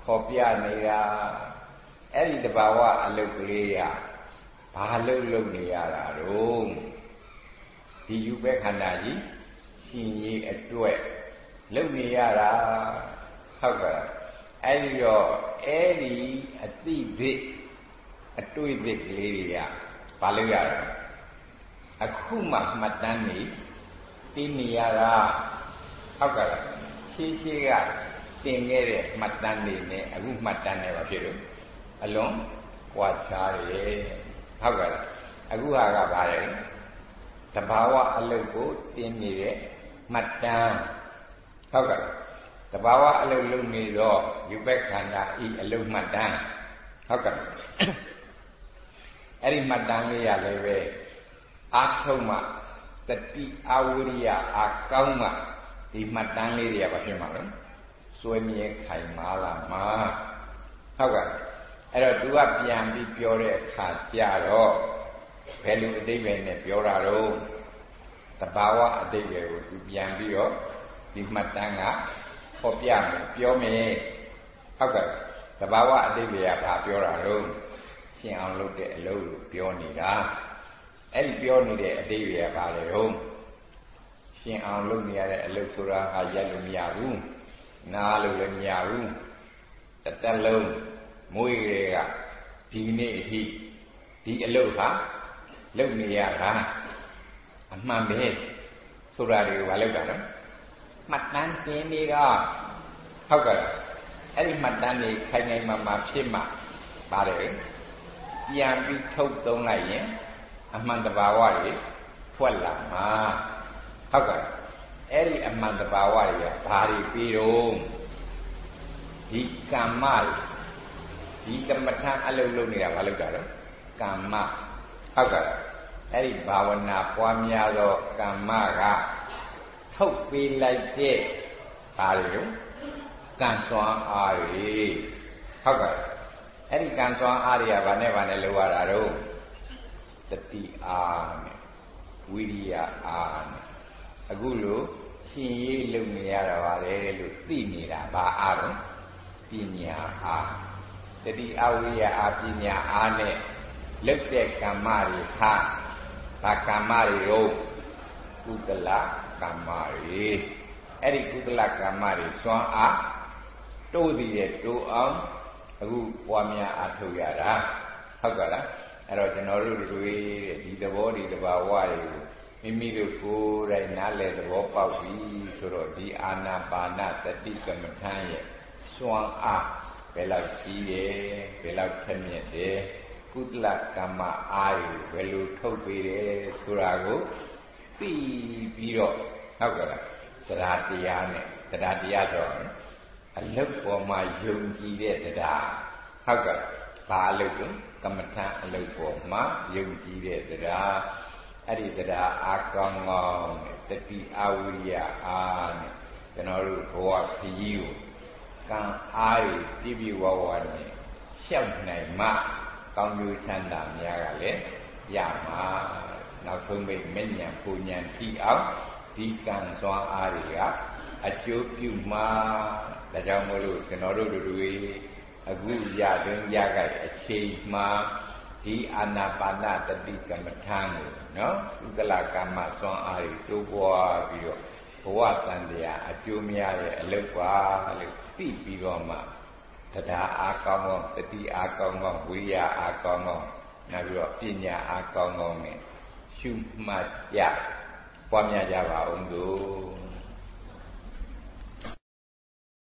ခေါ်ပြနေတာအဲ့ဒီတဘာဝအလုတ်ကလေးရဘာလို့လုပ်နေရတာတော့ဒီယူပဲခန္ဓာကြီးရှင်ကြီးအတွက်လုပ်နေရတာဟုတ်ကဲ့အဲ့ဒီတော့အဲ့ဒီအတိဘိအတွေ့အကြုံကလေးတွေကဘာလို့ရတာအခုမှမှတ်တမ်းနေပြီးနေရတာဟုတ်ကဲ့ရှင်းရှင်းကတင်ခဲ့တဲ့မှတ်တမ်းတွေနဲ့အခုမှတ်တမ်းတွေပါဖြစ်လို့အလွန်ကွာခြားတယ်ဟုတ်ကဲ့အခုဟာကဘာလဲတဘာဝအလုတ်ကိုတင်နေတဲ့မှတ်တမ်းဟုတ်ကဲ့တဘာဝအလုတ်လုံးနေတော့ယူပက်ခန္ဓာဤအလုတ်မှတ်တမ်းဟုတ်ကဲ့အဲ့ဒီမှတ်တမ်းလေးရလည်းပဲအာထုံးမှတတိအဝိရိယအာကောင်းမှဒီမှတ်တမ်းလေးတွေကဘာဖြစ်မှာလဲစွဲမြဲခိုင်မာလာမှာဟုတ်ကဲ့အဲ့တော့ तू ကပြန်ပြီးပြောတဲ့အခါကျတော့ဘယ်လိုအတိတ်ပဲနဲ့ပြောတာတော့တဘာဝအတိတ်ပဲကို तू ပြန်ပြီးတော့ဒီမှတ်တမ်းကဟောပြမယ်ပြောမယ်ဟုတ်ကဲ့တဘာဝအတိတ်ပဲကဘာပြောတာတော့ရှင်းအောင်လုပ်တဲ့အလုပ်ကိုပြောနေတာအဲ့ဒီပြောနေတဲ့အတိတ်ပဲကဘာလဲတော့ရှင်းအောင်လုပ်နေရတဲ့အလုပ်ဆိုတာဟာရက်လို့မရဘူးနားလို့လည်းမရဘူးတစ်သက်လုံးမွေးတွေကဒီနေ့အထိဒီအလုပ်ဟာလုပ်နေရတာအမှန်ပဲဆိုတာတွေကိုမလုပ်တာနော်မှတ်တမ်းတင်နေတာဟုတ်ကဲ့အဲ့ဒီမှတ်တမ်းတွေခိုင်ခိုင်မာမာဖြစ်မှပါတယ်ပြန်ပြီးထုတ်သုံးလိုက်ရင်အမှန်တဘာဝတွေထွက်လာမှာဟုတ်ကဲ့အဲ့ဒီအမှန်တဘာဝတွေကဘာတွေပြီးတော့ဒီကမ္မဒီကမ္မထအလုပ်လုပ်နေတာဘာလုပ်တာလဲကမ္မဟုတ်ကဲ့အဲ့ဒီဘာဝနာပွားများသောကမ္မကထုတ်ပေးလိုက်တဲ့ဘာတွေလဲကံစွမ်းအားတွေဟုတ်ကဲ့အဲ့ဒီကံစွမ်းအားတွေကဘာနဲ့ဘာနဲ့လုပ်ရတာတော့တတိအားနဲ့ဝိရိယအားနဲ့အခုလို့ရှင်ရေးလုပ်နေရတာပါလေလို့သိနေတာဘာအားတော့ပညာအားတတိအဝိရိယအားပညာအားနဲ့လုပ်တဲ့ကမ္မတွေဟာဘာကမ္မတွေတော့ကုသလကမ္မတွေအဲ့ဒီကုသလကမ္မတွေစွမ်းအားတိုးသေးတဲ့တိုးအောင်အခုပွားများအားထုတ်ရတာဟုတ်ကဲ့လားအဲ့တော့ကျွန်တော်တို့တွေဒီသဘောဒီတဘာဝတွေကိုမိမိတို့ကိုယ်တိုင်နားလည်သဘောပေါက်ပြီဆိုတော့ဒီအာနာပါနတတိကမ္မထံရဲ့စွမ်းအားဘယ်လောက်ကြီးတယ်ဘယ်လောက်ထက်မြက်တယ်ကုသလကမ္မအားတွေဘယ်လိုထုတ်ပေးတယ်ဆိုတာကိုသိပြီးတော့ဟုတ်ကဲ့လားတရားတရားနဲ့တရားတရားဆိုတော့အလုတ်ပေါ်မှာယုံကြည်တဲ့တရားဟုတ်ကဲ့ဘာအလုတ်လဲကမ္မထံအလုတ်ပေါ်မှာယုံကြည်တဲ့တရားအဲ့ဒီတရားအာကောင်းကောင်းတတိအဝိရိယအားနဲ့ကျွန်တော်တို့ဘဝခရီးကိုကံအားရပြည့်ပြည့်ဝဝနဲ့ရှောက်နိုင်မှကောင်းကျိုးချမ်းသာများကလည်းရမှာနောက်ဆုံးပိတ်မဉ္ဇဉ်ပူဉ္ဇဉ်ကြည့်အောင်ဒီကံစွမ်းအားတွေကအကျိုးပြုမှာဒါကြောင့်မို့လို့ကျွန်တော်တို့တွေအခုရတွင်ရကြအချိန်မှာဒီအာနာပါနတတိကမ္မထံကိုနော်ဥဒလကမ္မစွမ်းအားတွေတိုးပွားပြီးတော့ဘဝတန်တရားအကျိုးများတဲ့အလုပ်ပါလို့သိပြီးတော့မှတရားအားကောင်းကောင်းတတိအားကောင်းကောင်းဝိရိယအားကောင်းကောင်းနောက်ပြီးတော့ပညာအားကောင်းကောင်းနဲ့ရှုမှတ်ကြပွားများကြပါအောင်လို့